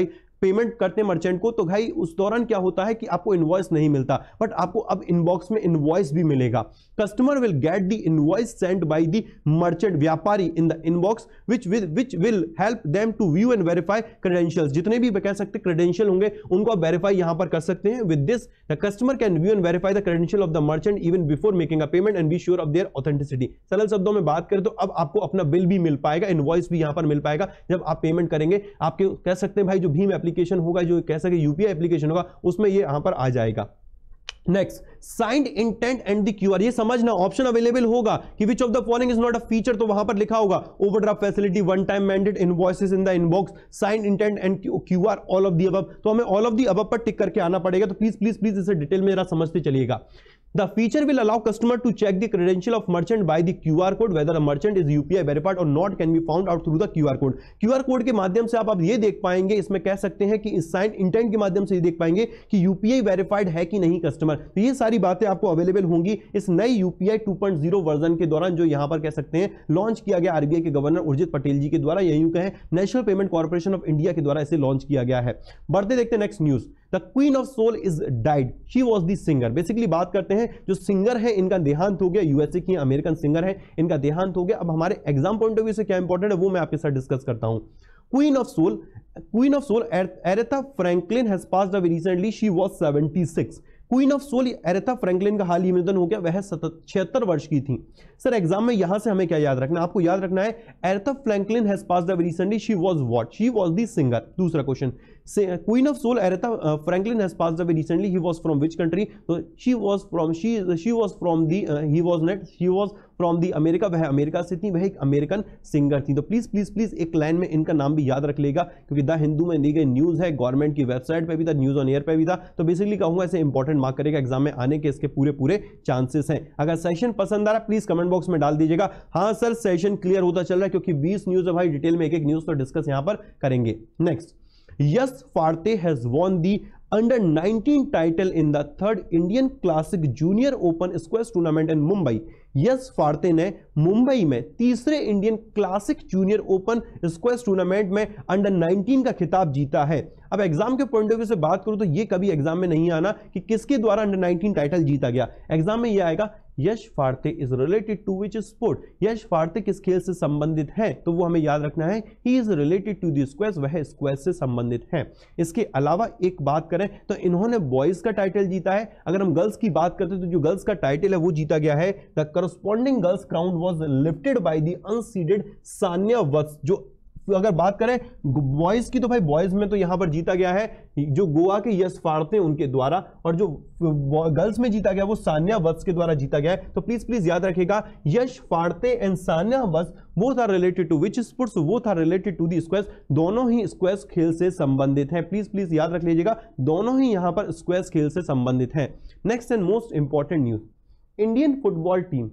पेमेंट करते हैं मर्चेंट को, तो भाई उस दौरान क्या होता है कि आपको इनवॉइस नहीं मिलता, बट आपको अब इनबॉक्स में इनवॉइस भी मिलेगा। Customer will get the invoice sent by the merchant व्यापारी in the inbox which which will help them to view and verify credentials. जितने भी कह सकते क्रेडेंशियल होंगे उनको आप वेरीफाई यहां पर कर सकते हैं। With this the customer can view and verify the credential of the merchant even before making a payment and be sure of their authenticity. सरल शब्दों में बात करें तो अब आपको अपना बिल भी मिल पाएगा, इनवॉइस भी यहां पर मिल पाएगा जब आप पेमेंट करेंगे। आपके कह सकते हैं भाई जो भीम एप्लीकेशन होगा, जो कह सके यूपीआई एप्लीकेशन होगा, उसमें ये यहां पर आ जाएगा। Next, signed intent and the QR. ये समझना ऑप्शन अवेलेबल होगा कि which of the following is not a feature, तो वहां पर लिखा होगा overdraft facility, one time mandate invoices in the inbox, signed intent and QR, all of the above. तो हमें ऑल ऑफ द अबव पर टिक करके आना पड़ेगा। तो प्लीज प्लीज प्लीज इसे डिटेल में जरा समझते चलिएगा। The feature will allow customer to check the credential of merchant by the Q R code whether a merchant is U P I verified or not can be found out through the Q R code। Q R code के माध्यम से आप अब ये देख पाएंगे, इसमें कह सकते हैं कि इस साइन इंटेंट के माध्यम से ये देख पाएंगे कि U P I वेरीफाइड है कि नहीं कस्टमर। तो ये सारी बातें आपको अवेलेबल होंगी इस नई U P I two point zero version के दौरान, जो यहां पर कह सकते हैं लॉन्च किया गया आरबीआई के गवर्नर उर्जित पटेल जी के द्वारा, या यूं कहें national payment corporation of India के द्वारा इसे लॉन्च किया गया है। बढ़ते देखते next news. The queen of soul is died, she was the singer. Basically बात करते हैं जो सिंगर है इनका देहांत हो गया, यूएसए की अमेरिकन सिंगर है, इनका देहांत हो गया। अब हमारे एग्जाम पॉइंट ऑफ व्यू से क्या इंपॉर्टेंट है वो मैं आपके साथ डिस्कस करता हूं। Queen of soul, queen of soul Aretha Franklin has passed away recently, she was seventy six. Queen of soul Aretha Franklin का हाल ही में निधन हो गया, वह छिहत्तर वर्ष की थी। सर एग्जाम में यहां से हमें क्या याद रखना है? आपको याद रखना है Aretha Franklin has passed away recently, she was what? She was the singer. दूसरा question, queen of soul Aretha Franklin has passed away recently, he was from which country? तो she was from she she was from the he was not she was from the America. वह America से थी, वह एक American singer थी। तो please please please एक line में इनका नाम भी याद रख लेगा, क्योंकि द हिंदू में दी गई न्यूज है, गवर्नमेंट की वेबसाइट पे भी था, न्यूज ऑन एयर पे भी था। तो बेसिकली कहूंगा ऐसे इंपॉर्टेंट मार्क करेगा एग्जाम में आने के, इसके पूरे पूरे चांसेस हैं। अगर सेशन पसंद आ रहा है प्लीज कमेंट बॉक्स में डाल दीजिएगा हाँ सर सेशन क्लियर होता चल रहा है, क्योंकि बीस न्यूज है भाई, डिटेल में एक एक न्यूज तो डिस्कस यहां पर करेंगे। Next, Yash Fadte has won the under nineteen title in the third Indian classic junior open squash tournament in Mumbai. Yash Fadte ने मुंबई में तीसरे Indian classic junior open squash tournament में अंडर नाइनटीन का खिताब जीता है। अब एग्जाम के पॉइंट ऑफ व्यू से बात करूं तो ये कभी एग्जाम में नहीं आना कि किसके द्वारा अंडर नाइनटीन टाइटल जीता गया। एग्जाम में ये आएगा Yash Fadte is related to which sport? Yash Fadte किस खेल से संबंधित है? तो वो हमें याद रखना है he is related to the squash, वह स्क्वैश से संबंधित है। इसके अलावा एक बात करें तो इन्होंने बॉयज का टाइटल जीता है। अगर हम गर्ल्स की बात करते हैं तो जो गर्ल्स का टाइटल है वो जीता गया है, the corresponding girls crown was lifted by the unseeded Sanya Vats. जो अगर बात करें बॉयज की तो भाई बॉयज में तो यहां पर जीता गया है जो गोवा के यश फारते उनके द्वारा, और जो गर्ल्स में जीता गया वो सान्या वत्स के द्वारा जीता गया है। तो प्लीज प्लीज याद रखिएगा Yash Fadte and Sanya Vats both are related to which sports? Both are related to the squash. दोनों ही स्क्वैश खेल से संबंधित हैं। प्लीज प्लीज याद रख लीजिएगा दोनों ही यहां पर स्क्वैश खेल से संबंधित हैं। Next and most important news, Indian football team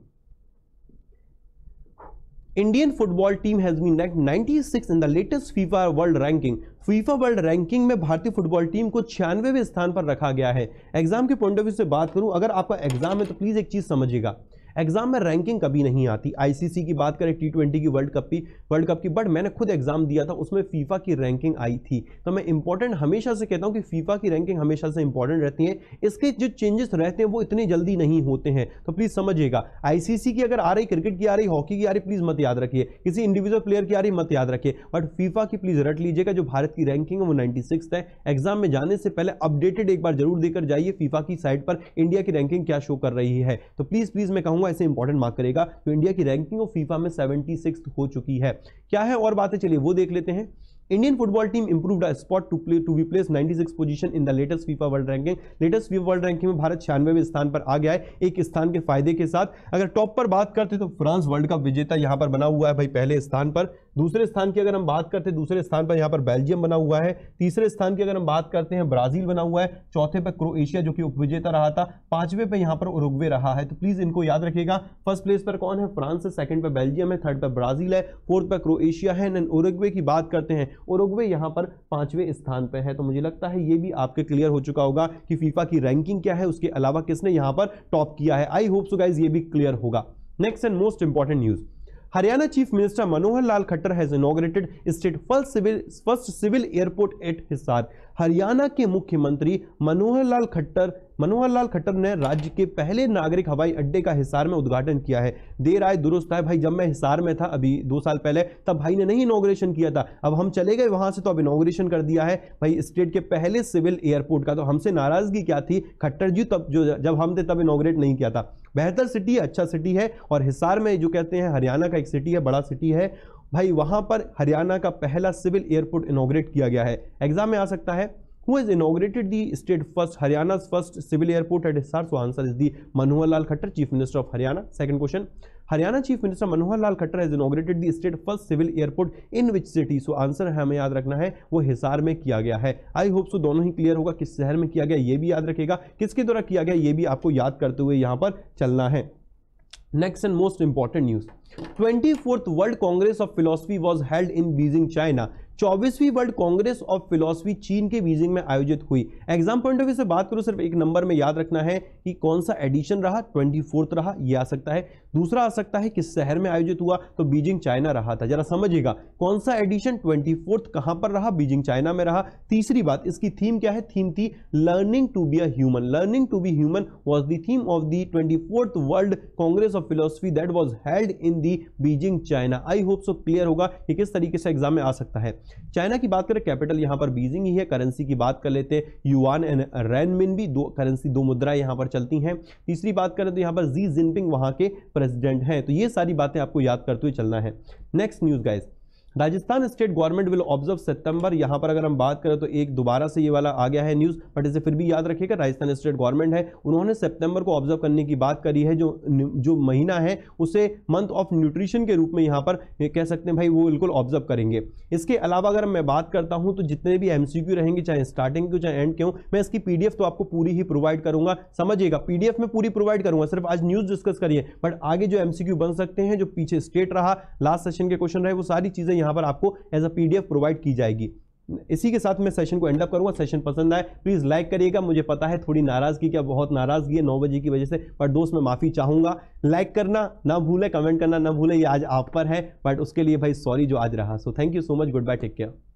Indian football team has been ranked ninety-six in the latest FIFA World Ranking। FIFA world ranking में भारतीय फुटबॉल टीम को छियानवेवें स्थान पर रखा गया है। एग्जाम के पॉइंट ऑफ व्यू से बात करूं, अगर आपका एग्जाम है तो प्लीज एक चीज समझिएगा, एग्जाम में रैंकिंग कभी नहीं आती। आईसीसी की बात करें, टी ट्वेंटी की, वर्ल्ड कप की वर्ल्ड कप की बट मैंने खुद एग्जाम दिया था, उसमें फीफा की रैंकिंग आई थी। तो मैं इंपॉर्टेंट हमेशा से कहता हूं कि फीफा की रैंकिंग हमेशा से इंपॉर्टेंट रहती है। इसके जो चेंजेस रहते हैं वो इतनी जल्दी नहीं होते हैं। तो प्लीज समझिएगा आईसीसी की अगर आ रही, क्रिकेट की आ रही, हॉकी की आ रही, प्लीज मत याद रखिए, किसी इंडिविजुअल प्लेयर की आ रही मत याद रखिए, बट फीफा की प्लीज रट लीजिएगा। जो भारत की रैंकिंग है वो नाइन्टी सिक्स है। एग्जाम में जाने से पहले अपडेटेड एक बार जरूर देकर जाइए फीफा की साइट पर इंडिया की रैंकिंग क्या शो कर रही है। तो प्लीज प्लीज मैं कहूंगा ऐसे इंपॉर्टेंट मार्क करेगा। तो इंडिया की रैंकिंग ऑफ फीफा में सेवेंटी सिक्स हो चुकी है। क्या है और बातें, चलिए वो देख लेते हैं। Indian football team improved a spot to play to be place ninety six position in the latest FIFA world ranking. Latest FIFA world ranking में भारत छियानवेवें स्थान पर आ गया है, एक स्थान के फायदे के साथ। अगर टॉप पर बात करते तो फ्रांस वर्ल्ड कप विजेता यहां पर बना हुआ है भाई पहले स्थान पर। दूसरे स्थान की अगर हम बात करते हैं, दूसरे स्थान पर यहां पर बेल्जियम बना हुआ है। तीसरे स्थान की अगर हम बात करते हैं ब्राजील बना हुआ है। चौथे पर क्रोएशिया जो कि उपविजेता रहा था। पांचवें पे यहां पर उरुग्वे रहा है। तो प्लीज इनको याद रखिएगा। फर्स्ट प्लेस पर कौन है? फ्रांस है, सेकंड पे बेल्जियम है, थर्ड पे ब्राजील है, फोर्थ पे क्रोएशिया है। एंड उरुग्वे की बात करते हैं, उरुग्वे यहां पर पांचवें स्थान पे है। तो मुझे लगता है ये भी आपके क्लियर हो चुका होगा कि फीफा की रैंकिंग क्या है, उसके अलावा किसने यहां पर टॉप किया है। आई होप सो गाइस ये भी क्लियर होगा। Next and most important news, Haryana chief minister Manohar Lal Khattar has inaugurated state first civil first civil airport at Hisar. Haryana के मुख्यमंत्री मनोहर लाल खट्टर मनोहर लाल खट्टर ने राज्य के पहले नागरिक हवाई अड्डे का हिसार में उद्घाटन किया है। देर आए दुरुस्त है भाई, जब मैं हिसार में था अभी दो साल पहले, तब भाई ने नहीं इनॉग्रेशन किया था, अब हम चले गए वहां से तो अब इनॉग्रेशन कर दिया है भाई स्टेट के पहले सिविल एयरपोर्ट का। तो हमसे नाराजगी क्या थी खट्टर जी, तब जो जब हम थे तब इनॉग्रेट नहीं किया था। बेहतर सिटी है, अच्छा सिटी है, और हिसार में जो कहते हैं हरियाणा का एक सिटी है, बड़ा सिटी है भाई, वहां पर हरियाणा का पहला सिविल एयरपोर्ट इनॉग्रेट किया गया है। एग्जाम में आ सकता है, who has inaugurated the state first Haryana's first civil airport at Hisar? So answer is the Manohar Lal Khattar, Chief Minister of Haryana. Second question, Haryana Chief Minister Manohar Lal Khattar has inaugurated the state first civil airport in which city? So answer हमें याद रखना है वो हिसार में किया गया है। आई hope सो दोनों ही क्लियर होगा, किस शहर में किया गया ये भी याद रखेगा, किसके द्वारा किया गया ये भी आपको याद करते हुए यहाँ पर चलना है। Next and most important news, twenty fourth world congress of philosophy was held in Beijing China. चौबीसवीं वर्ल्ड कांग्रेस ऑफ फिलोसफी चीन के बीजिंग में आयोजित हुई। एग्जाम पॉइंट ऑफ व्यू से बात करूं, सिर्फ एक नंबर में याद रखना है कि कौन सा एडिशन रहा, ट्वेंटी फोर्थ रहा, ये आ सकता है। दूसरा आ सकता है किस शहर में आयोजित हुआ, तो बीजिंग चाइना रहा था। जरा समझिएगा कौन सा एडिशन, ट्वेंटी फोर्थ कहां पर रहा, बीजिंग चाइना में रहा। तीसरी बात, इसकी थीम क्या है, थीम थी learning to be a human. Learning to be human was the theme of the twenty fourth world congress of philosophy that was held in the Beijing China. I hope so clear होगा कि किस तरीके से exam में आ सकता है। China की बात करें, कैपिटल यहां पर बीजिंग ही है। करेंसी की बात कर लेते हैं, युआन एंड रेनमिनबी, दो करेंसी, दो मुद्राएं यहां पर चलती हैं। तीसरी बात करें तो यहां पर जी जिनपिंग वहां के प्रेसिडेंट हैं। तो ये सारी बातें आपको याद करते हुए चलना है। Next news guys, Rajasthan state government will observe सितंबर। यहां पर अगर हम बात करें तो एक दोबारा से ये वाला आ गया है न्यूज, बट इसे फिर भी याद रखिएगा, राजस्थान स्टेट गवर्नमेंट है, उन्होंने सितंबर को ऑब्जर्व करने की बात करी है। जो जो महीना है उसे मंथ ऑफ न्यूट्रिशन के रूप में यहां पर कह सकते हैं भाई, वो बिल्कुल ऑब्जर्व करेंगे। इसके अलावा अगर मैं बात करता हूं तो जितने भी एमसीक्यू रहेंगे, चाहे स्टार्टिंग के चाहे एंड के हो, मैं इसकी पीडीएफ तो आपको पूरी ही प्रोवाइड करूंगा। समझिएगा, पीडीएफ में पूरी प्रोवाइड करूंगा, सिर्फ आज न्यूज डिस्कस करिए, बट आगे जो एमसीक्यू बन सकते हैं, जो पीछे स्टेट रहा, लास्ट सेशन के क्वेश्चन रहे, वो सारी चीजें यहां पर आपको एज अ पीडीएफ प्रोवाइड की जाएगी। इसी के साथ मैं सेशन को एंड अप करूंगा। सेशन पसंद आए प्लीज लाइक करिएगा। मुझे पता है थोड़ी नाराजगी, क्या बहुत नाराजगी है नौ बजे की वजह से, पर दोस्त मैं माफी चाहूंगा। लाइक करना ना भूले, कमेंट करना ना भूले, ये आज आप पर है, बट उसके लिए भाई सॉरी जो आज रहा। So thank you so much, goodbye, take care.